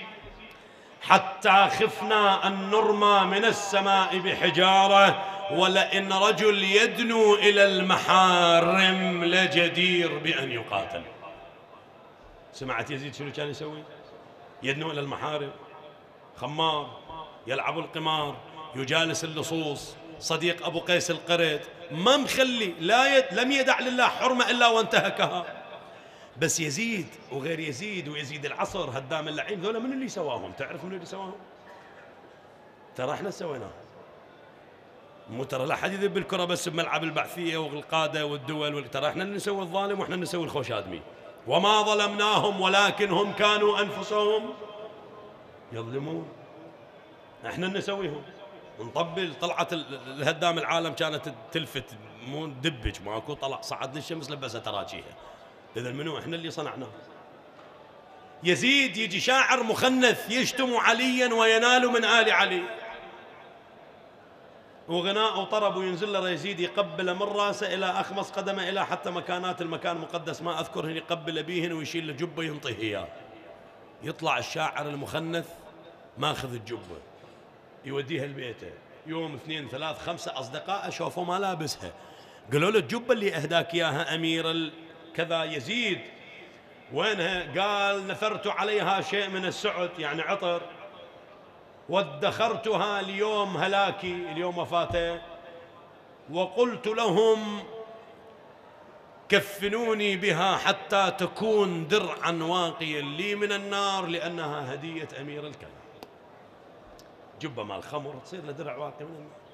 A: حتى خفنا أن نرمى من السماء بحجارة، ولئن رجل يدنو إلى المحارم لجدير بأن يقاتل. سمعت يزيد شنو كان يسوي؟ يدنو إلى المحارم، خمار، يلعب القمار، يجالس اللصوص، صديق أبو قيس القرد، ما مخلي لم يدع لله حرمة إلا وانتهكها. بس يزيد وغير يزيد ويزيد العصر هدام اللعين، ذولا من اللي سواهم؟ تعرف من اللي سواهم؟ ترى احنا سويناه. مو ترى لا حد يذب الكرة بس بملعب البعثية والقادة والدول، ترى احنا اللي نسوي الظالم واحنا اللي نسوي الخوش آدمي. وما ظلمناهم ولكن هم كانوا أنفسهم يظلمون. احنا اللي نسويهم نطبل. طلعت الهدام العالم كانت تلفت، مو دبج ماكو، طلع صعد للشمس لبسها تراجيها. إذا منو؟ احنا اللي صنعناه. يزيد يجي شاعر مخنث يشتم عليا وينال من آل علي، وغناء وطرب وينزل له يزيد يقبل من راسه إلى أخمص قدمه إلى حتى مكانات المكان المقدس ما أذكرهن، يقبل بيهن ويشيل له جبة ينطيه إياه. يطلع الشاعر المخنث ماخذ الجبة يوديها لبيته. يوم 2 3 5 أصدقاء شوفوا ما لابسها، قالوا له الجبة اللي أهداك إياها أمير كذا يزيد وينها؟ قال نثرت عليها شيء من السعد، يعني عطر، وادخرتها ليوم هلاكي، اليوم وفاته، وقلت لهم كفنوني بها حتى تكون درعا واقيا لي من النار لأنها هدية أمير الكلام. جبة مال خمر تصير له درع واقي من النار.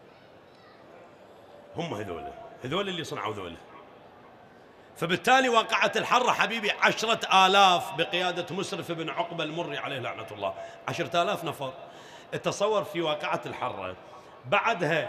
A: هم هذول اللي صنعوا ذولا. فبالتالي وقعت الحرة حبيبي 10,000 بقيادة مسرف بن عقبة المري عليه لعنة الله، 10,000 نفر. اتصور في واقعة الحرة بعدها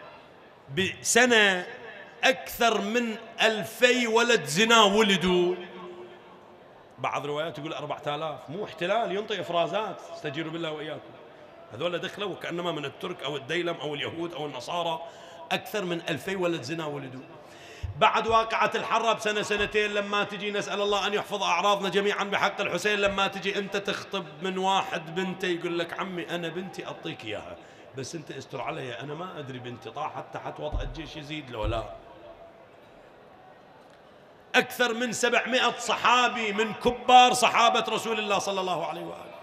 A: بسنة أكثر من 2000 ولد زنا ولدوا. بعض روايات يقول 4000، مو احتلال ينطي إفرازات، استجيروا بالله وإياكم. هذول دخلوا وكأنما من الترك أو الديلم أو اليهود أو النصارى، أكثر من 2000 ولد زنا ولدوا. بعد واقعة الحرة بسنة سنتين لما تجي نسأل الله أن يحفظ أعراضنا جميعا بحق الحسين، لما تجي أنت تخطب من واحد بنته يقول لك عمي أنا بنتي أعطيك إياها بس أنت استر عليها، أنا ما أدري بنتي طاحت تحت وطأ الجيش يزيد لو لا. أكثر من 700 صحابي من كبار صحابة رسول الله صلى الله عليه وآله.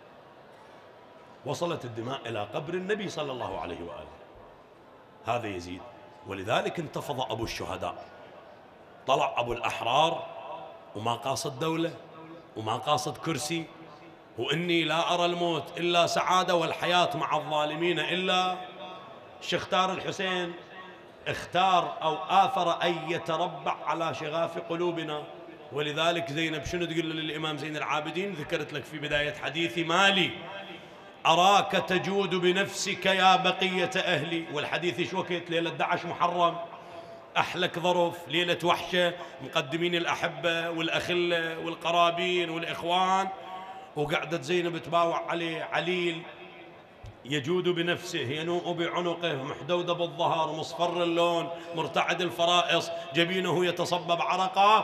A: وصلت الدماء إلى قبر النبي صلى الله عليه وآله. هذا يزيد. ولذلك انتفض أبو الشهداء، طلع أبو الأحرار وما قاصد دولة وما قاصد كرسي، وإني لا أرى الموت إلا سعادة والحياة مع الظالمين إلا اختار الحسين، اختار أو آثر أن يتربع على شغاف قلوبنا. ولذلك زينب شنو تقول للإمام زين العابدين؟ ذكرت لك في بداية حديثي مالي أراك تجود بنفسك يا بقية أهلي. والحديث ايش وقت؟ ليلة 11 محرم، أحلك ظرف، ليلة وحشة، مقدمين الأحبة والأخلة والقرابين والإخوان، وقعدت زينب تباوع عليه. عليل يجود بنفسه، ينوء بعنقه، محدود بالظهر، مصفر اللون، مرتعد الفرائص، جبينه يتصبب عرقا،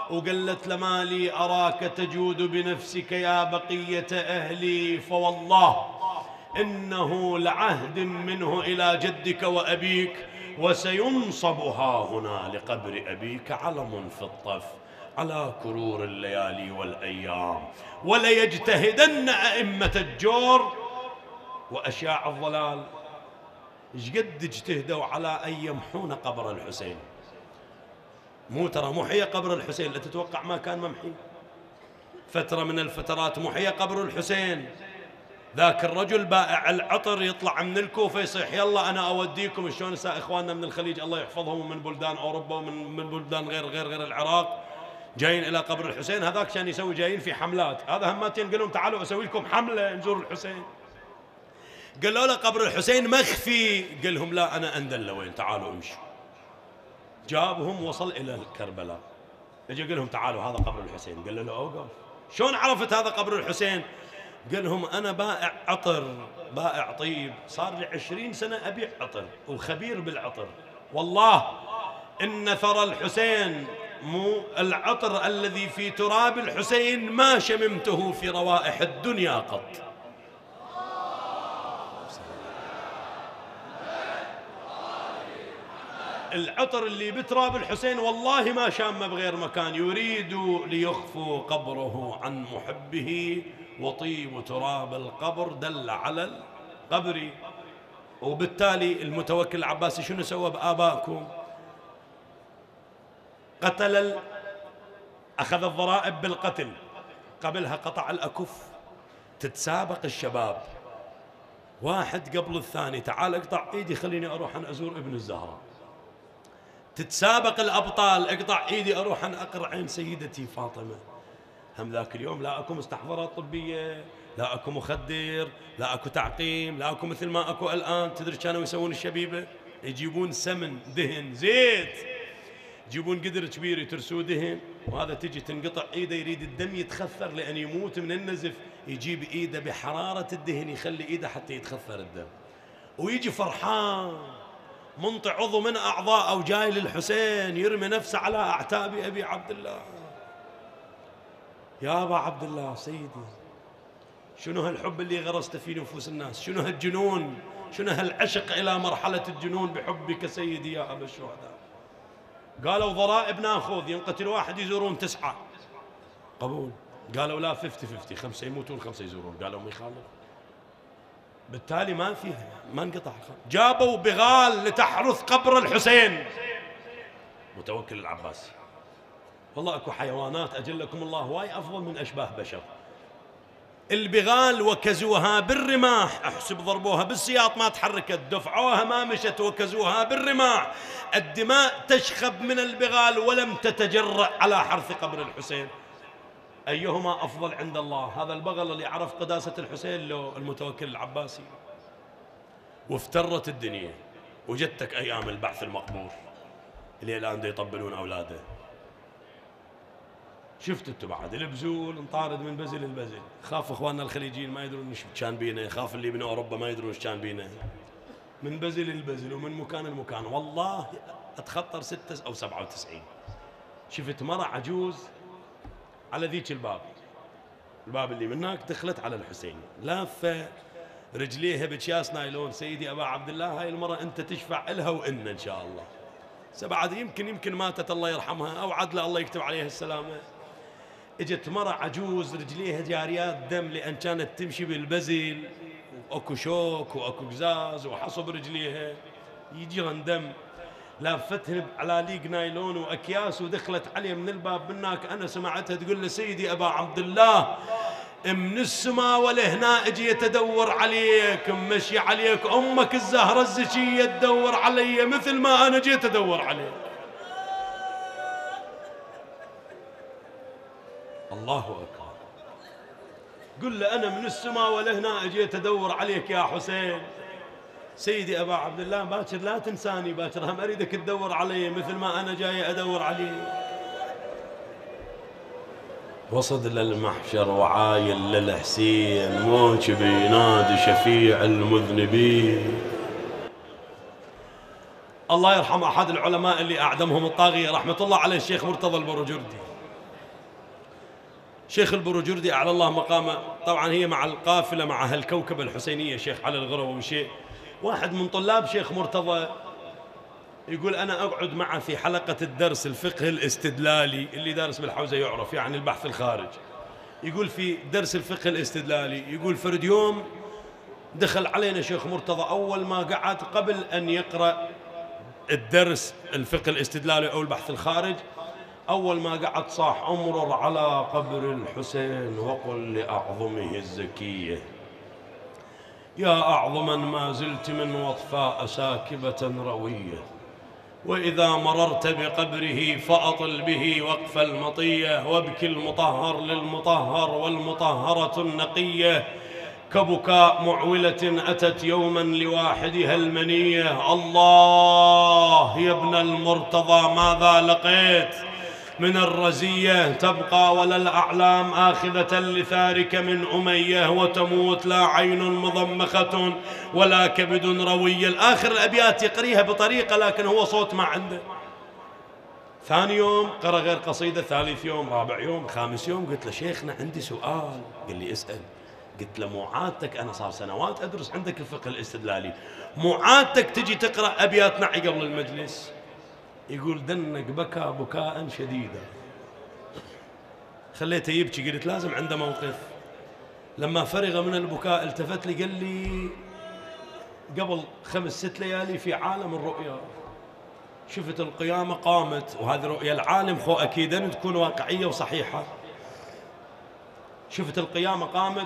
A: وقالت له ما لي أراك تجود بنفسك يا بقية أهلي، فوالله إنه لعهد منه إلى جدك وأبيك، وسينصب ها هنا لقبر أبيك علم في الطف على كرور الليالي والأيام، وليجتهدن أئمة الجور وأشياع الضلال. إيش قد اجتهدوا على أن يمحون قبر الحسين. مو ترى محي قبر الحسين، لا تتوقع ما كان ممحي. فترة من الفترات محي قبر الحسين. ذاك الرجل بائع العطر يطلع من الكوفة يصيح يلا أنا أوديكم. شلون نساء إخواننا من الخليج الله يحفظهم من بلدان أوروبا ومن بلدان غير العراق جايين إلى قبر الحسين. هذاك كان يسوي جايين في حملات، هذا هماتين قال لهم تعالوا أسوي لكم حملة نزور الحسين. قالوا له قبر الحسين مخفي، قال لهم لا أنا أندل وين، تعالوا امشوا. جابهم وصل إلى كربلاء، اجى قال لهم تعالوا هذا قبر الحسين. قال له أوقف. شلون عرفت هذا قبر الحسين؟ قال لهم أنا بائع عطر، بائع طيب، صار لي 20 سنة أبيع عطر وخبير بالعطر. والله إن ثرى الحسين مو العطر الذي في تراب الحسين ما شممته في روائح الدنيا قط. العطر اللي بتراب الحسين والله ما شامه بغير مكان. يريد ليخفوا قبره عن محبه، وطيب تراب القبر دل على القبر. وبالتالي المتوكل العباسي شنو سوى بآبائكم؟ قتل أخذ الضرائب بالقتل، قبلها قطع الأكف، تتسابق الشباب واحد قبل الثاني، تعال اقطع ايدي خليني اروح أن ازور ابن الزهراء. تتسابق الابطال، اقطع ايدي اروح أن اقرع عين سيدتي فاطمه. هم ذاك اليوم لا اكو مستحضرات طبيه، لا اكو مخدر، لا اكو تعقيم، لا اكو مثل ما اكو الان. تدري كانوا يسوون الشبيبه؟ يجيبون سمن دهن زيت، يجيبون قدر كبير يترسوه دهن، وهذا تجي تنقطع ايده يريد الدم يتخثر لان يموت من النزف، يجيب ايده بحراره الدهن يخلي ايده حتى يتخثر الدم، ويجي فرحان منطع عضو من اعضاء او جاي للحسين يرمي نفسه على اعتاب ابي عبد الله. يا ابا عبد الله سيدي، شنو هالحب اللي غرست في نفوس الناس؟ شنو هالجنون؟ شنو هالعشق الى مرحله الجنون بحبك سيدي يا ابا الشهداء؟ قالوا ضرائب ناخذ، ينقتل واحد يزورون 9. قبول. قالوا لا 50-50، 5 يموتون 5 يزورون. قالوا ما يخالف. بالتالي ما فيها، ما انقطع. جابوا بغال لتحرث قبر الحسين. متوكل العباسي. والله اكو حيوانات اجلكم الله هواي افضل من اشباه بشر. البغال وكزوها بالرماح، احسب ضربوها بالسياط ما تحركت، دفعوها ما مشت، وكزوها بالرماح. الدماء تشخب من البغال ولم تتجرأ على حرث قبر الحسين. أيهما أفضل عند الله؟ هذا البغل اللي عرف قداسة الحسين لو المتوكل العباسي؟ وافترت الدنيا وجدتك أيام البعث المقبور اللي الآن دا يطبلون أولاده. شفت انتم بعد البزول انطارد من بزل لبزل. خاف اخواننا الخليجيين ما يدرون ايش كان بينا، خاف اللي من اوروبا ما يدرون ايش كان بينا، من بزل لبزل ومن مكان لمكان. والله اتخطر 6 أو 97 شفت مرة عجوز على ذيك الباب اللي من هناك دخلت على الحسين، لافه رجليها بكياس نايلون. سيدي ابا عبد الله هاي المرة انت تشفع لها وإن ان شاء الله. سبعة يمكن ماتت الله يرحمها او عدله الله يكتب عليها السلامة. اجت مرة عجوز رجليها جاريات دم لان كانت تمشي بالبزل، واكو شوك واكو قزاز وحصب رجليها يجيرن دم. لافتها على ليق نايلون واكياس ودخلت عليه من الباب من هناك. انا سمعتها تقول له سيدي ابا عبد الله من السماء ولهنا اجيت ادور عليك، مشي عليك امك الزهره الزكيه تدور علي مثل ما انا جيت ادور عليك. الله اكبر. قل له انا من السماء ولهنا اجيت ادور عليك يا حسين. سيدي ابا عبد الله باكر لا تنساني، باكر هم اريدك تدور علي مثل ما انا جاي ادور عليك. وصد للمحشر وعايل للحسين، موكب ينادي شفيع المذنبين. الله يرحم احد العلماء اللي اعدمهم الطاغيه رحمه الله عليه الشيخ مرتضى البرجردي. شيخ البروجردي أعلى الله مقامه، طبعا هي مع القافلة مع هالكوكبة الحسينية، شيخ علي الغروي وشيء. واحد من طلاب شيخ مرتضى يقول أنا أقعد معه في حلقة الدرس الفقه الاستدلالي، اللي دارس بالحوزة يعرف يعني البحث الخارج. يقول في درس الفقه الاستدلالي، يقول فرد يوم دخل علينا شيخ مرتضى، أول ما قعد قبل أن يقرأ الدرس الفقه الاستدلالي أو البحث الخارج، أول ما قعد صاح أمرر على قبر الحسين وقل لأعظمه الزكية يا أعظما ما زلت من وطفاء ساكبة روية، وإذا مررت بقبره فأطل به وقف المطية، وابكي المطهر للمطهر والمطهرة النقية، كبكاء معولة أتت يوما لواحدها المنية. الله يا ابن المرتضى ماذا لقيت من الرزية، تبقى ولا الأعلام آخذة لثارك من أمية، وتموت لا عين مضمخة ولا كبد روي. الآخر الأبيات يقريها بطريقة لكن هو صوت ما عنده. ثاني يوم قرأ غير قصيدة، ثالث يوم، رابع يوم، خامس يوم. قلت له شيخنا عندي سؤال. قال لي اسأل. قلت له مو عادتك، أنا صار سنوات أدرس عندك الفقه الاستدلالي، مو عادتك تجي تقرأ أبيات نعي قبل المجلس؟ يقول دنك بكى بكاء شديدا، خليته يبكي. قلت لازم عنده موقف. لما فرغ من البكاء التفت لي قال لي قبل 5-6 ليالي في عالم الرؤيا شفت القيامة قامت، وهذه رؤيا العالم خو أكيد أن تكون واقعية وصحيحة. شفت القيامة قامت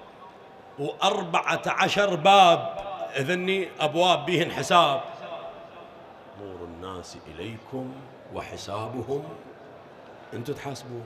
A: و14 باب، إذني أبواب بهن حساب، نور الناس إليكم وحسابهم أنتم تحاسبون.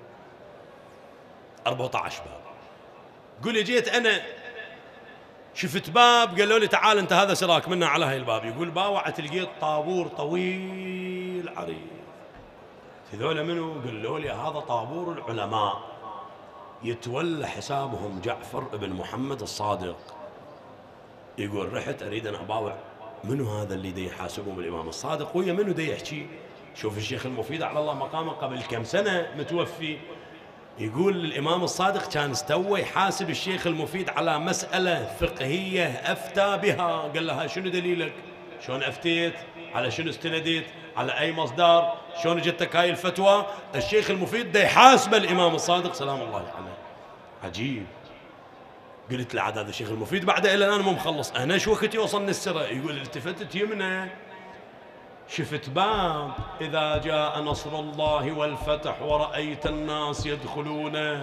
A: 14 باب. قولي جيت أنا شفت باب قالوا لي تعال أنت هذا سراك منا على هاي الباب. يقول باوعت لقيت طابور طويل عريض. هذول منو؟ قالوا لي هذا طابور العلماء يتولى حسابهم جعفر بن محمد الصادق. يقول رحت أريد أن أباوع منو هذا اللي دي يحاسبهم الإمام الصادق، ويا منو دي يحكي. شوف الشيخ المفيد على الله مقامه قبل كم سنة متوفي، يقول الإمام الصادق كان استوى يحاسب الشيخ المفيد على مسألة فقهية أفتى بها. قال لها شنو دليلك؟ شلون أفتيت؟ على شنو استنديت؟ على أي مصدر؟ شلون جتك هاي الفتوى؟ الشيخ المفيد دا يحاسب الإمام الصادق سلام الله عليه. عجيب. قلت له عاد هذا الشيخ المفيد بعد إلى الآن مو مخلص، أنا شو وقت يوصلني السرة؟ يقول التفتت يمنى شفت باب إذا جاء نصر الله والفتح ورأيت الناس يدخلون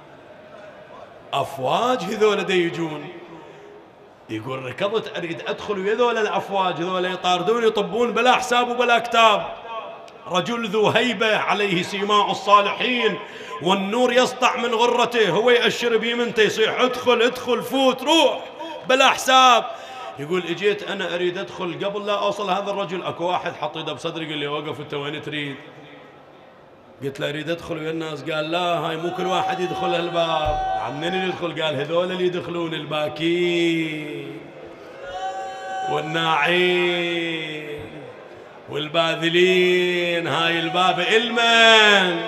A: أفواج، هذول دا يجون. يقول ركضت أريد أدخل ويذول الأفواج، هذول يطاردون يطبون بلا حساب وبلا كتاب. رجل ذو هيبة عليه سيماء الصالحين والنور يسطع من غرته، هو يأشر بيمنته يصيح ادخل ادخل فوت روح بلا حساب. يقول اجيت انا اريد ادخل قبل لا اوصل هذا الرجل اكو واحد حط يده بصدري قال لي وقف انت وين تريد؟ قلت له اريد ادخل ويا الناس. قال لا هاي مو كل واحد يدخل الباب. عمنين اللي يدخل؟ قال هذول اللي يدخلون الباكين والناعين والباذلين. هاي الباب المن،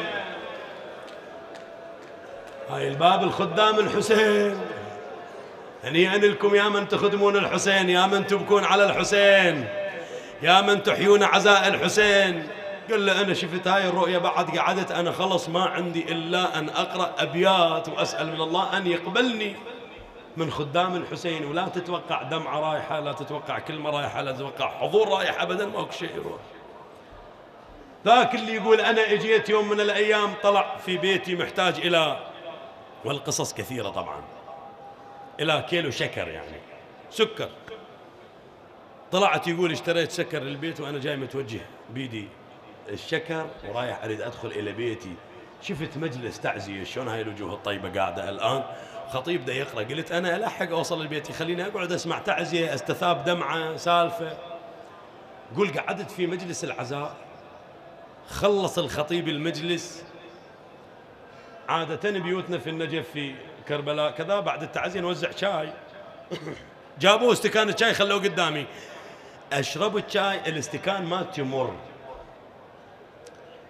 A: هاي الباب الخدام الحسين. هنيئا لكم يا من تخدمون الحسين، يا من تبكون على الحسين، يا من تحيون عزاء الحسين. قال له أنا شفت هاي الرؤيا بعد قعدت أنا خلص ما عندي إلا أن أقرأ أبيات وأسأل من الله أن يقبلني من خدام الحسين. ولا تتوقع دمعة رايحة، لا تتوقع كلمة رايحة، لا تتوقع حضور رايح أبدا، ما شيء يروح. ذاك اللي يقول أنا اجيت يوم من الأيام طلع في بيتي محتاج إلى، والقصص كثيرة طبعا، إلى كيلو شكر يعني سكر. طلعت يقول اشتريت سكر للبيت وأنا جاي متوجه بيدي الشكر ورايح أريد أدخل إلى بيتي. شفت مجلس تعزية، شلون هاي الوجوه الطيبة قاعدة الآن، خطيب دا يقرأ. قلت أنا ألحق أوصل البيت، خليني أقعد أسمع تعزية أستثاب دمعة سالفة. قول قعدت في مجلس العزاء، خلص الخطيب المجلس. عادة بيوتنا في النجف في كربلاء كذا بعد التعزية نوزع شاي. جابوه استكان الشاي خلوه قدامي، أشرب الشاي الاستكان ما تمر.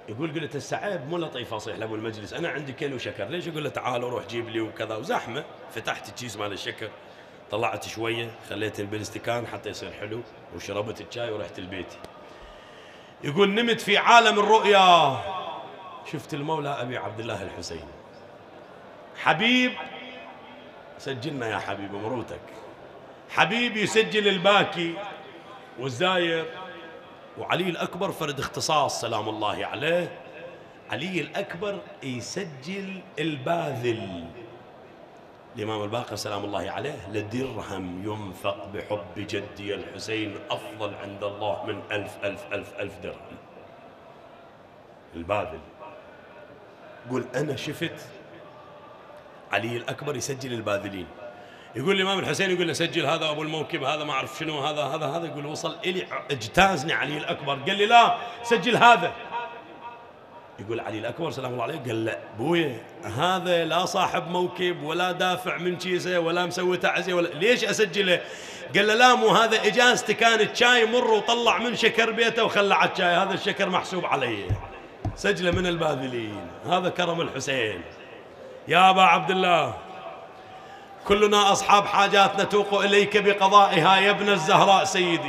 A: يقول قلت السعيب مو لطيف اصيح لابو المجلس، انا عندي كيلو شكر، ليش؟ اقول له تعال وروح جيب لي وكذا، وزحمه. فتحت الكيس مال الشكر، طلعت شويه، خليته بالاستكان حتى يصير حلو، وشربت الشاي ورحت البيت. يقول نمت في عالم الرؤيا، شفت المولى ابي عبد الله الحسين. حبيب سجلنا يا حبيب مروتك، حبيب يسجل الباكي والزاير، وعلي الأكبر فرد اختصاص سلام الله عليه. علي الأكبر يسجل الباذل. الإمام الباقر سلام الله عليه لدرهم ينفق بحب جدي الحسين أفضل عند الله من 1000 درهم. الباذل. يقول أنا شفت علي الأكبر يسجل الباذلين. يقول الإمام الحسين يقول له سجل هذا أبو الموكب، هذا ما أعرف شنو، هذا يقول وصل إلي اجتازني علي الأكبر، قال لي لا سجل هذا. يقول علي الأكبر سلام الله عليه قال له بويا هذا لا صاحب موكب ولا دافع من كيسه ولا مسوي تعزية ولا ليش أسجله؟ قال له لا مو هذا إجازتي، كانت شاي مر وطلع من شكر بيته وخلع على الشاي، هذا الشكر محسوب علي، سجله من الباذلين. هذا كرم الحسين. يا أبا عبد الله كلنا أصحاب حاجات نتوق إليك بقضائها يا ابن الزهراء سيدي.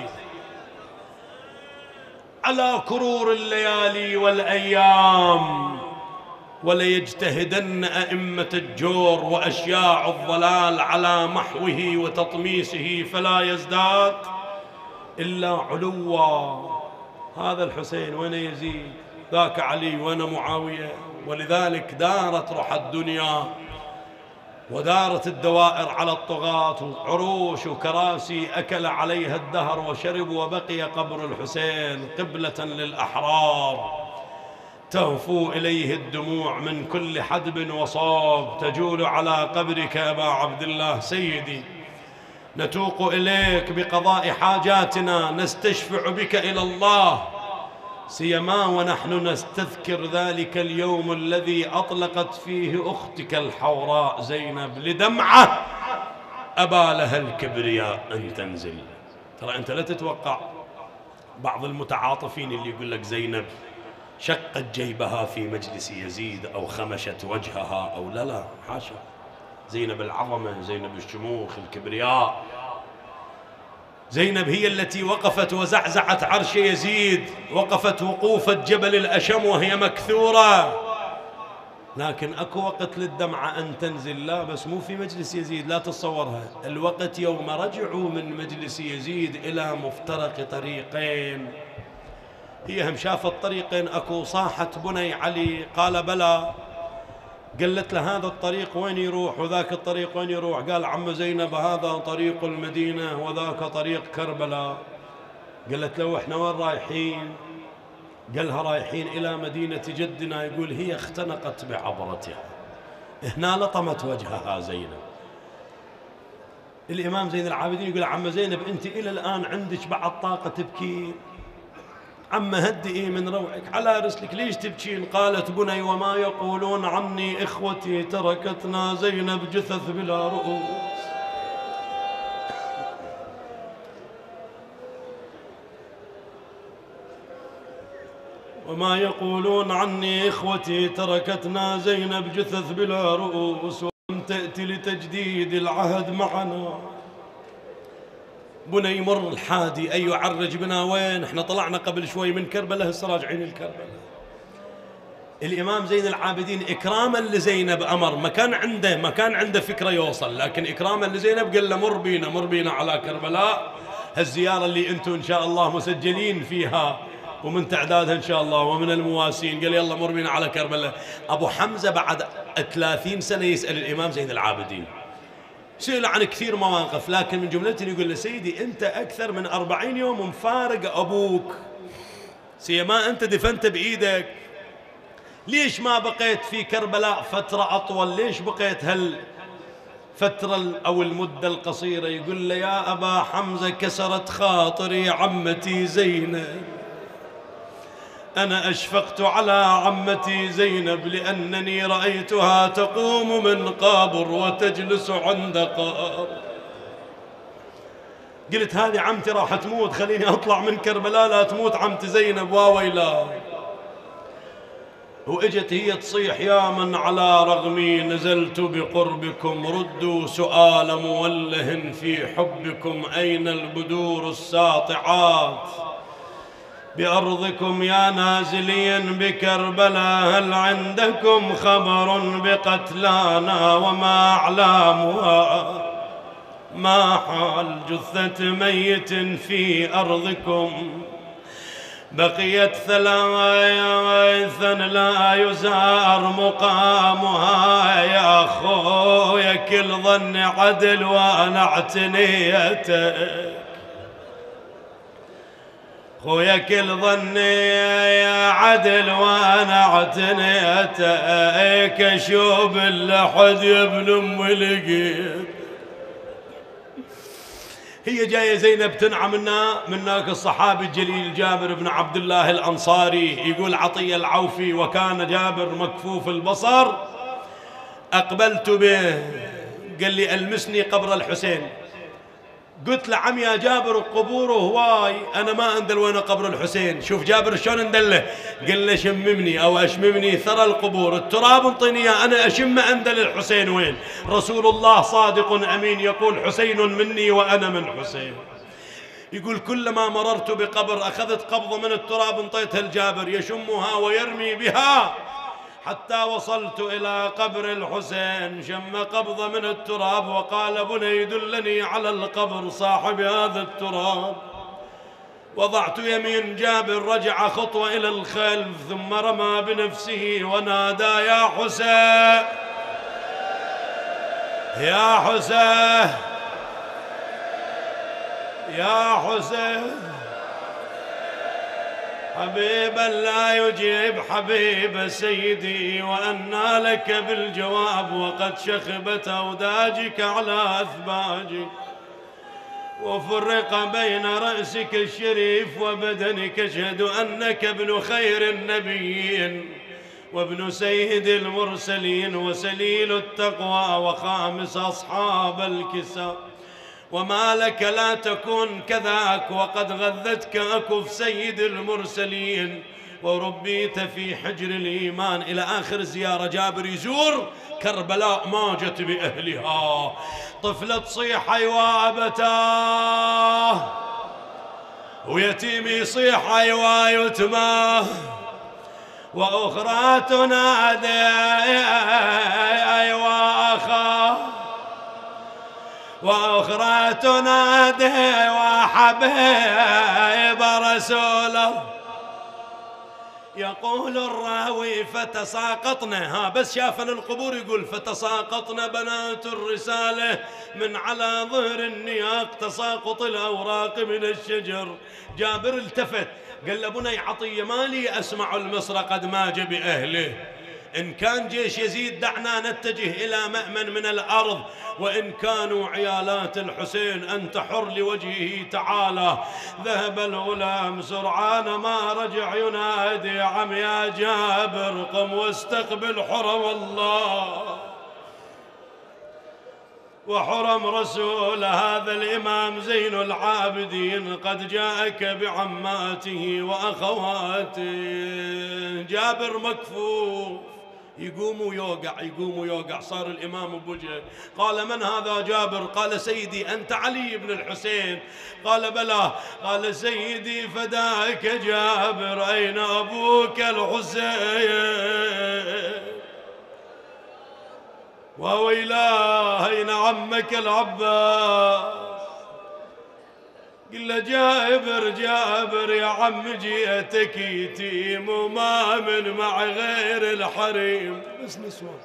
A: على كرور الليالي والأيام وليجتهدن أئمة الجور وأشياع الضلال على محوه وتطميسه فلا يزداد إلا علوا. هذا الحسين وين يزيد، ذاك علي وين معاوية. ولذلك دارت رحى الدنيا ودارت الدوائر على الطغاة، وعروش وكراسي أكل عليها الدهر وشرب، وبقي قبر الحسين قبلة للأحرار تهفو إليه الدموع من كل حدب وصاب تجول على قبرك أبا عبد الله سيدي. نتوق إليك بقضاء حاجاتنا، نستشفع بك إلى الله، سيما ونحن نستذكر ذلك اليوم الذي أطلقت فيه أختك الحوراء زينب لدمعة أبى لها الكبرياء أن تنزل. ترى أنت لا تتوقع بعض المتعاطفين اللي يقول لك زينب شقت جيبها في مجلس يزيد أو خمشت وجهها أو لا حاشا. زينب العظمة، زينب الشموخ، الكبرياء. زينب هي التي وقفت وزعزعت عرش يزيد، وقفت وقوف جبل الأشم وهي مكثورة. لكن أكو وقت للدمعة أن تنزل، لا بس مو في مجلس يزيد، لا تتصورها. الوقت يوم رجعوا من مجلس يزيد إلى مفترق طريقين. هي هم شافت طريقين، أكو صاحت بني علي قال بلى، قالت له هذا الطريق وين يروح وذاك الطريق وين يروح؟ قال عم زينب هذا طريق المدينة وذاك طريق كربلاء. قالت له احنا وين رايحين؟ قالها رايحين إلى مدينة جدنا. يقول هي اختنقت بعبرتها، هنا لطمت وجهها زينب. الإمام زين العابدين يقول عم زينب أنت إلى الآن عندك بعد طاقة تبكين؟ عم هدئي من روعك على رسلك، ليش تبكين؟ قالت بني وما يقولون عني إخوتي تركتنا زينب جثث بلا رؤوس. وما يقولون عني إخوتي تركتنا زينب جثث بلا رؤوس، ولم تأتي لتجديد العهد معنا. بني مر الحادي أي يعرج بنا، وين احنا طلعنا قبل شوي من كربلاء هسه راجعين الكربلاء. الإمام زين العابدين إكراما لزينب أمر، ما كان عنده فكرة يوصل، لكن إكراما لزينب قال له مر بينا على كربلاء، هالزيارة اللي أنتم إن شاء الله مسجلين فيها ومن تعدادها إن شاء الله ومن المواسين. قال يلا مر بينا على كربلاء. أبو حمزة بعد 30 سنة يسأل الإمام زين العابدين، سئل عن كثير مواقف، لكن من جملتهم يقول له سيدي أنت أكثر من 40 يوم مفارق أبوك، سيما أنت دفنت بإيدك، ليش ما بقيت في كربلاء فترة أطول؟ ليش بقيت هالفترة أو المدة القصيرة؟ يقول له يا أبا حمزة كسرت خاطري عمتي زينب، أنا أشفقت على عمتي زينب لأنني رأيتها تقوم من قبر وتجلس عند قبر. قلت هذه عمتي راح تموت، خليني أطلع من كربلاء لا تموت عمتي زينب، واويلا. وإجت هي تصيح يا من على رغمي نزلت بقربكم، ردوا سؤال موله في حبكم، أين البدور الساطعات بأرضكم يا نازلين بكربلاء، هل عندكم خبر بقتلانا وما أعلامها، ما حال جثة ميت في أرضكم، بقيت ثلاثا لا يزار مقامها، يا خويا كل ظن عدل وانا اعتنيتك، خويا كل ظني يا عدل وانا اعتنيتك، اشوف اللحد يا ابن ام لقيت. هي جاية زينب تنعى منك الصحابي الجليل جابر بن عبد الله الأنصاري، يقول عطية العوفي وكان جابر مكفوف البصر، أقبلت به قال لي ألمسني قبر الحسين، قلت له عم يا جابر قبوره هواي أنا ما أندل وين قبر الحسين، شوف جابر شلون اندله، قال له شممني أو أشممني ثرى القبور، التراب انطيني إياه أنا أشم أندل الحسين وين، رسول الله صادق أمين يقول حسين مني وأنا من حسين. يقول كلما مررت بقبر أخذت قبضة من التراب انطيتها الجابر يشمها ويرمي بها، حتى وصلت إلى قبر الحسين شم قبضة من التراب وقال بني دلني على القبر صاحب هذا التراب، وضعت يمين جابر رجع خطوة إلى الخلف ثم رمى بنفسه ونادى يا حسين يا حسين يا حسين، حبيبا لا يجيب حبيب سيدي، وأنى لك بالجواب وقد شخبت أوداجك على أثباجك، وفرق بين رأسك الشريف وبدنك، أشهد أنك ابن خير النبيين وابن سيد المرسلين وسليل التقوى وخامس أصحاب الكساء، وما لك لا تكون كذاك وقد غذتك أكف سيد المرسلين وربيت في حجر الإيمان. إلى آخر زيارة جابر يزور كربلاء ما جت بأهلها، طفلة تصيح أيوا أبتاه، ويتيم يصيح أيوا يتماه، وأخرى تنادي أيوا أخاه، وأخرى تنادي وحبيب رسوله. يقول الراوي فتساقطنا، بس شافنا القبور يقول فتساقطنا بنات الرسالة من على ظهر النياق تساقط الأوراق من الشجر. جابر التفت قال له بني عطية مالي أسمع المصر قد ماج بأهله، إن كان جيش يزيد دعنا نتجه إلى مأمن من الأرض، وإن كانوا عيالات الحسين أنت حر لوجهه تعالى. ذهب الغلام سرعان ما رجع ينادي عم يا جابر قم واستقبل حرم الله وحرم رسول هذا الإمام زين العابدين، قد جاءك بعماته وأخواته. جابر مكفوف يقوم ويوقع يقوم ويوقع، صار الإمام بوجهه. قال من هذا جابر؟ قال سيدي أنت علي بن الحسين؟ قال بلى. قال سيدي فداك جابر أين أبوك الحسين؟ وويلاه أين عمك العباس؟ قل له جابر جابر يا عم جيتك يتيم وما من مع غير الحريم، بس نسوان.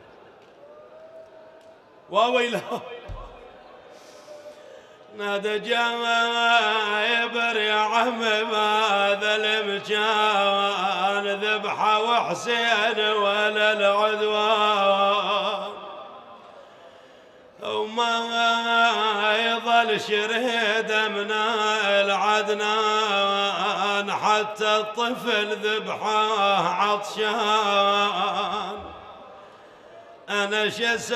A: وويلاه نادى جابر يا عم ماذا المجان ذبحه وحسين ولا العدوان، وما يظل شريد من العدنان حتى الطفل ذبحه عطشان. أنا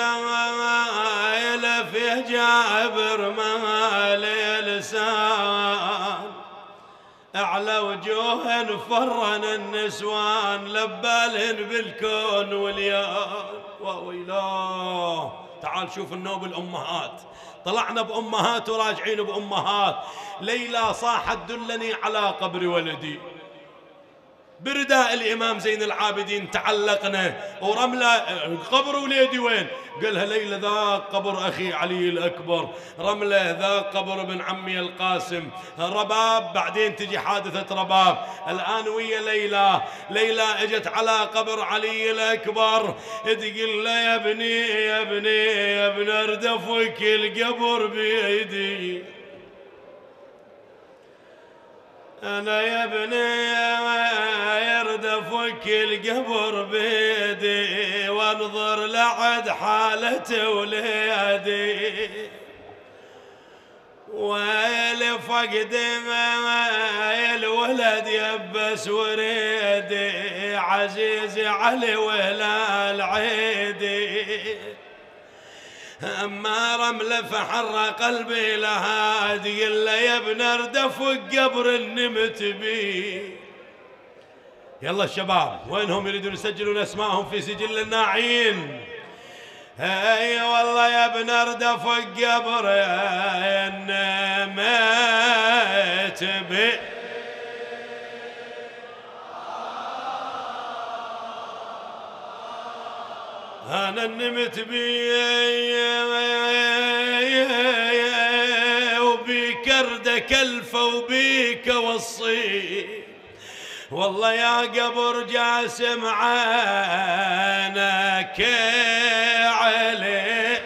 A: شسايل في جابر مالي لسان، أعلى وجوه فرن النسوان لبال بالكون واليان. وويلاه. تعال شوف النوب الأمهات، طلعنا بأمهات وراجعين بأمهات. ليلى صاحت دلني على قبر ولدي، برداء الإمام زين العابدين تعلقنا، ورملة قبر وليدي وين؟ قالها ليلى ذاك قبر أخي علي الأكبر، رملة ذاك قبر ابن عمي القاسم، رباب بعدين تجي حادثة رباب. الآن ويا ليلى اجت على قبر علي الأكبر، تقول له يا ابني يا ابني يا ابن اردفك القبر بيدي، أنا يا ابني يردفك القبر بيدي، وانظر لعد حالة وليدي، ويل فقد الولد يبس وريدي، عزيز علي ولا العيدي، أما رملة فحر قلبي لها، تقول له يا ابن اردفك قبر النمت بي. يلا الشباب وينهم يريدون يسجلون اسمائهم في سجل الناعين؟ اي والله يا ابن اردفك قبر النمت بي. أنا النمت بي وبيك أردك ألفة وبيك وصي، والله يا قبر جاسم عينك علي،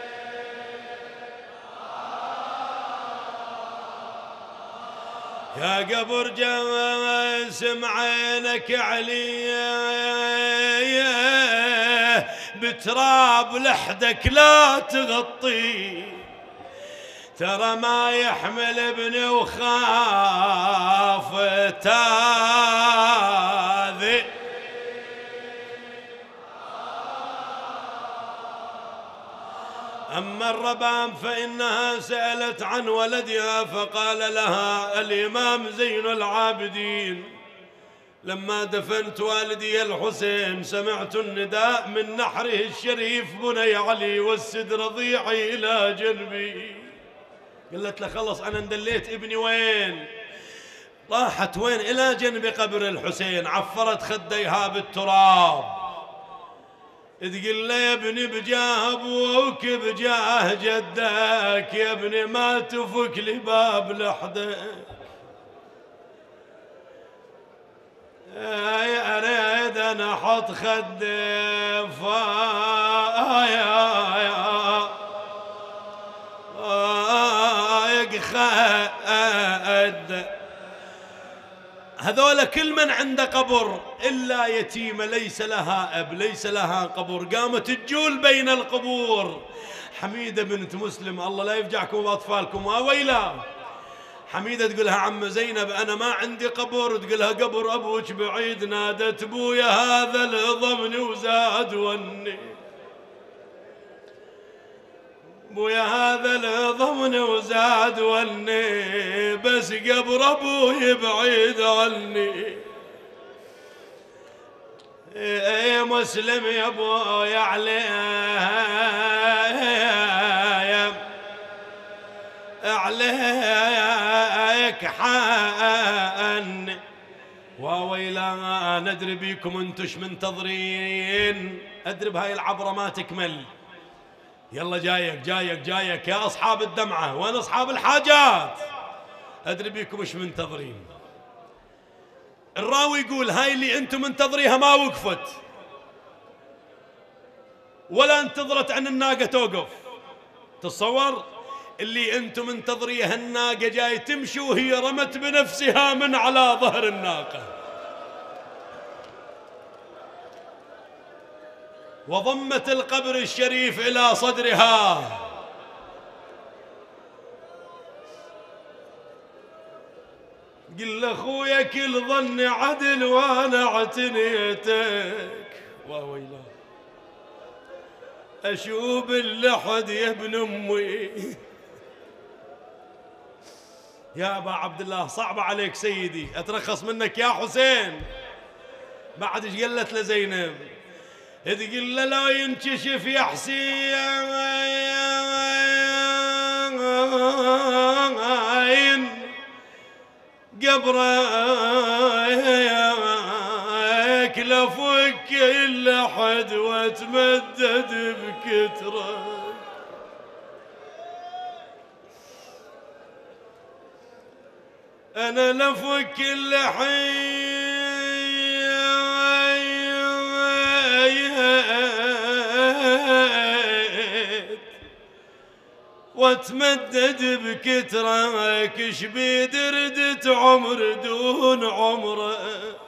A: يا قبر جاسم عينك علي، بتراب لحدك لا تغطي، ترى ما يحمل ابني وخاف تاذي، أما الرباب فإنها سألت عن ولدها، فقال لها الإمام زين العابدين لما دفنت والدي الحسين سمعت النداء من نحره الشريف بني علي والسد رضيعي إلى جنبي. قالت له خلص أنا اندليت ابني وين؟ راحت وين؟ إلى جنب قبر الحسين، عفرت خديها بالتراب، تقول له يا ابني بجاه أبوك بجاه جدك، يا ابني ما تفك لباب لحدك، يا أريد أنا أحط خدي فايق خد. هذول كل من عنده قبر إلا يتيمة ليس لها أب ليس لها قبر، قامت تجول بين القبور. حميدة بنت مسلم الله لا يفجعكم بأطفالكم، ويلا حميدة تقولها عم زينب أنا ما عندي قبر، تقولها قبر أبوك بعيد، نادت بويا هذا الضمن وزاد وني، بويا هذا الضمن وزاد وني، بس قبر أبوي بعيد عني. يا مسلم يا ابويا عليك حن، وويلا ندري بيكم انتش منتظرين، ادري بهاي العبرة ما تكمل. يلا جايك يا اصحاب الدمعة، وين اصحاب الحاجات؟ ادري بيكم ايش منتظرين. الراوي يقول هاي اللي انتم منتظريها ما وقفت ولا انتظرت عن الناقة توقف. تتصور اللي انتم منتظريها الناقة جاي تمشي وهي رمت بنفسها من على ظهر الناقة، وضمت القبر الشريف إلى صدرها. قل أخويا كل ظن عدل وأنا اعتنيتك، وويلا أشوب اللحد يا ابن أمي، يا أبا عبد الله صعب عليك سيدي، أترخص منك يا حسين. بعد ايش قالت لزينب؟ تقول له لو ينكشف يا حسين قبرك لفك اللحد واتمدد بكترك. أنا لفك اللحد واتمدد بكترك، اش بيد ردت عمر دون عمره.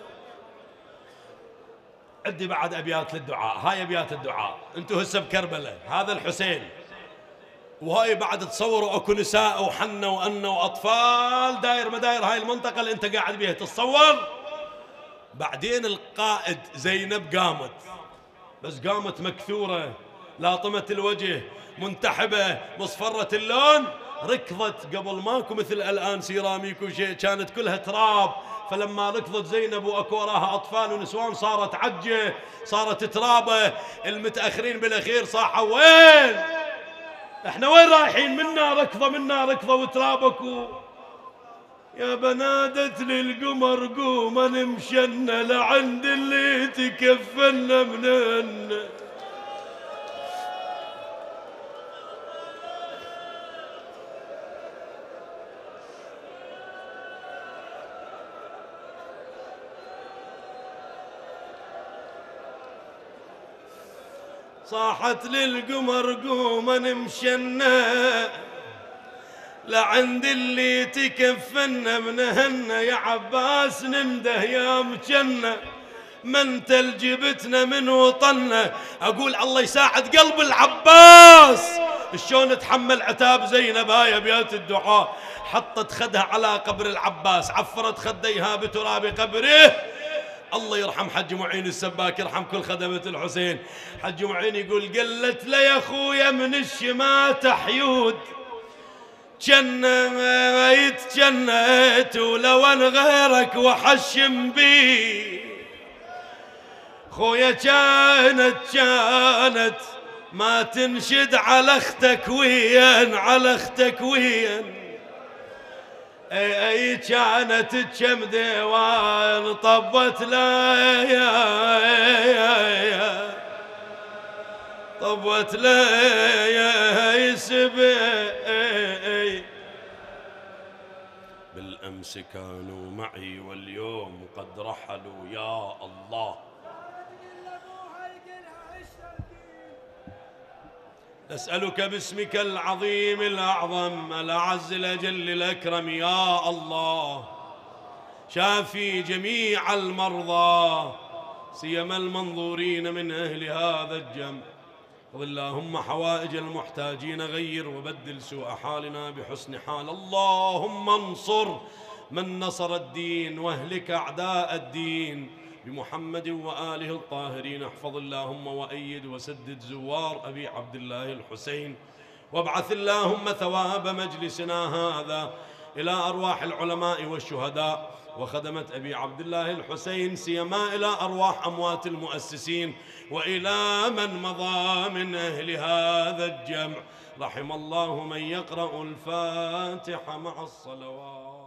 A: عندي بعد أبيات للدعاء، هاي أبيات الدعاء. انتو هسه بكربلاء، هذا الحسين، وهاي بعد تصوروا اكو نساء وحنة وأنة وأطفال داير مداير هاي المنطقة اللي انت قاعد بيها، تتصور. بعدين القائد زينب قامت، بس قامت مكثورة لاطمة الوجه منتحبة مصفرة اللون، ركضت قبل ماكو مثل الآن سيراميك وشيء، كانت كلها تراب. فلما ركضت زينب واكو وراها أطفال ونسوان صارت عجة، صارت ترابة. المتأخرين بالأخير صاحوا وين؟ احنا وين رايحين؟ منا ركضة وترابكو. يا بنادت للقمر قوم نمشنا لعند اللي تكفلنا منهن. صاحت للقمر قوم نمشنا لعند اللي تكفلنا منهن. يا عباس ننده يا مجنة، من تلجبتنا من وطننا. أقول الله يساعد قلب العباس شلون تحمل عتاب زينب. هاي أبيات الدعاء. حطت خدها على قبر العباس، عفرت خديها بتراب قبره. الله يرحم حج معين السباك، يرحم كل خدمة الحسين. حج معين يقول قلت له يا خويا من الشمات حيود جنيت ولو ان غيرك وحشم بي. خويا كانت ما تنشد على اختك وين اي كانت تشم ديوان طبت لا طبت لا يسبي. بالأمس كانوا معي واليوم قد رحلوا. يا الله نسألك باسمك العظيم الأعظم الأعز الأجل الأكرم يا الله شافي جميع المرضى سيما المنظورين من أهل هذا الجمع. اقض اللهم حوائج المحتاجين، غير وبدل سوء حالنا بحسن حال. اللهم انصر من نصر الدين واهلك أعداء الدين بمحمد وآله الطاهرين. احفظ اللهم وأيد وسدد زوار أبي عبد الله الحسين، وابعث اللهم ثواب مجلسنا هذا إلى أرواح العلماء والشهداء وخدمة أبي عبد الله الحسين، سيما إلى أرواح أموات المؤسسين وإلى من مضى من أهل هذا الجمع. رحم الله من يقرأ الفاتحة مع الصلوات.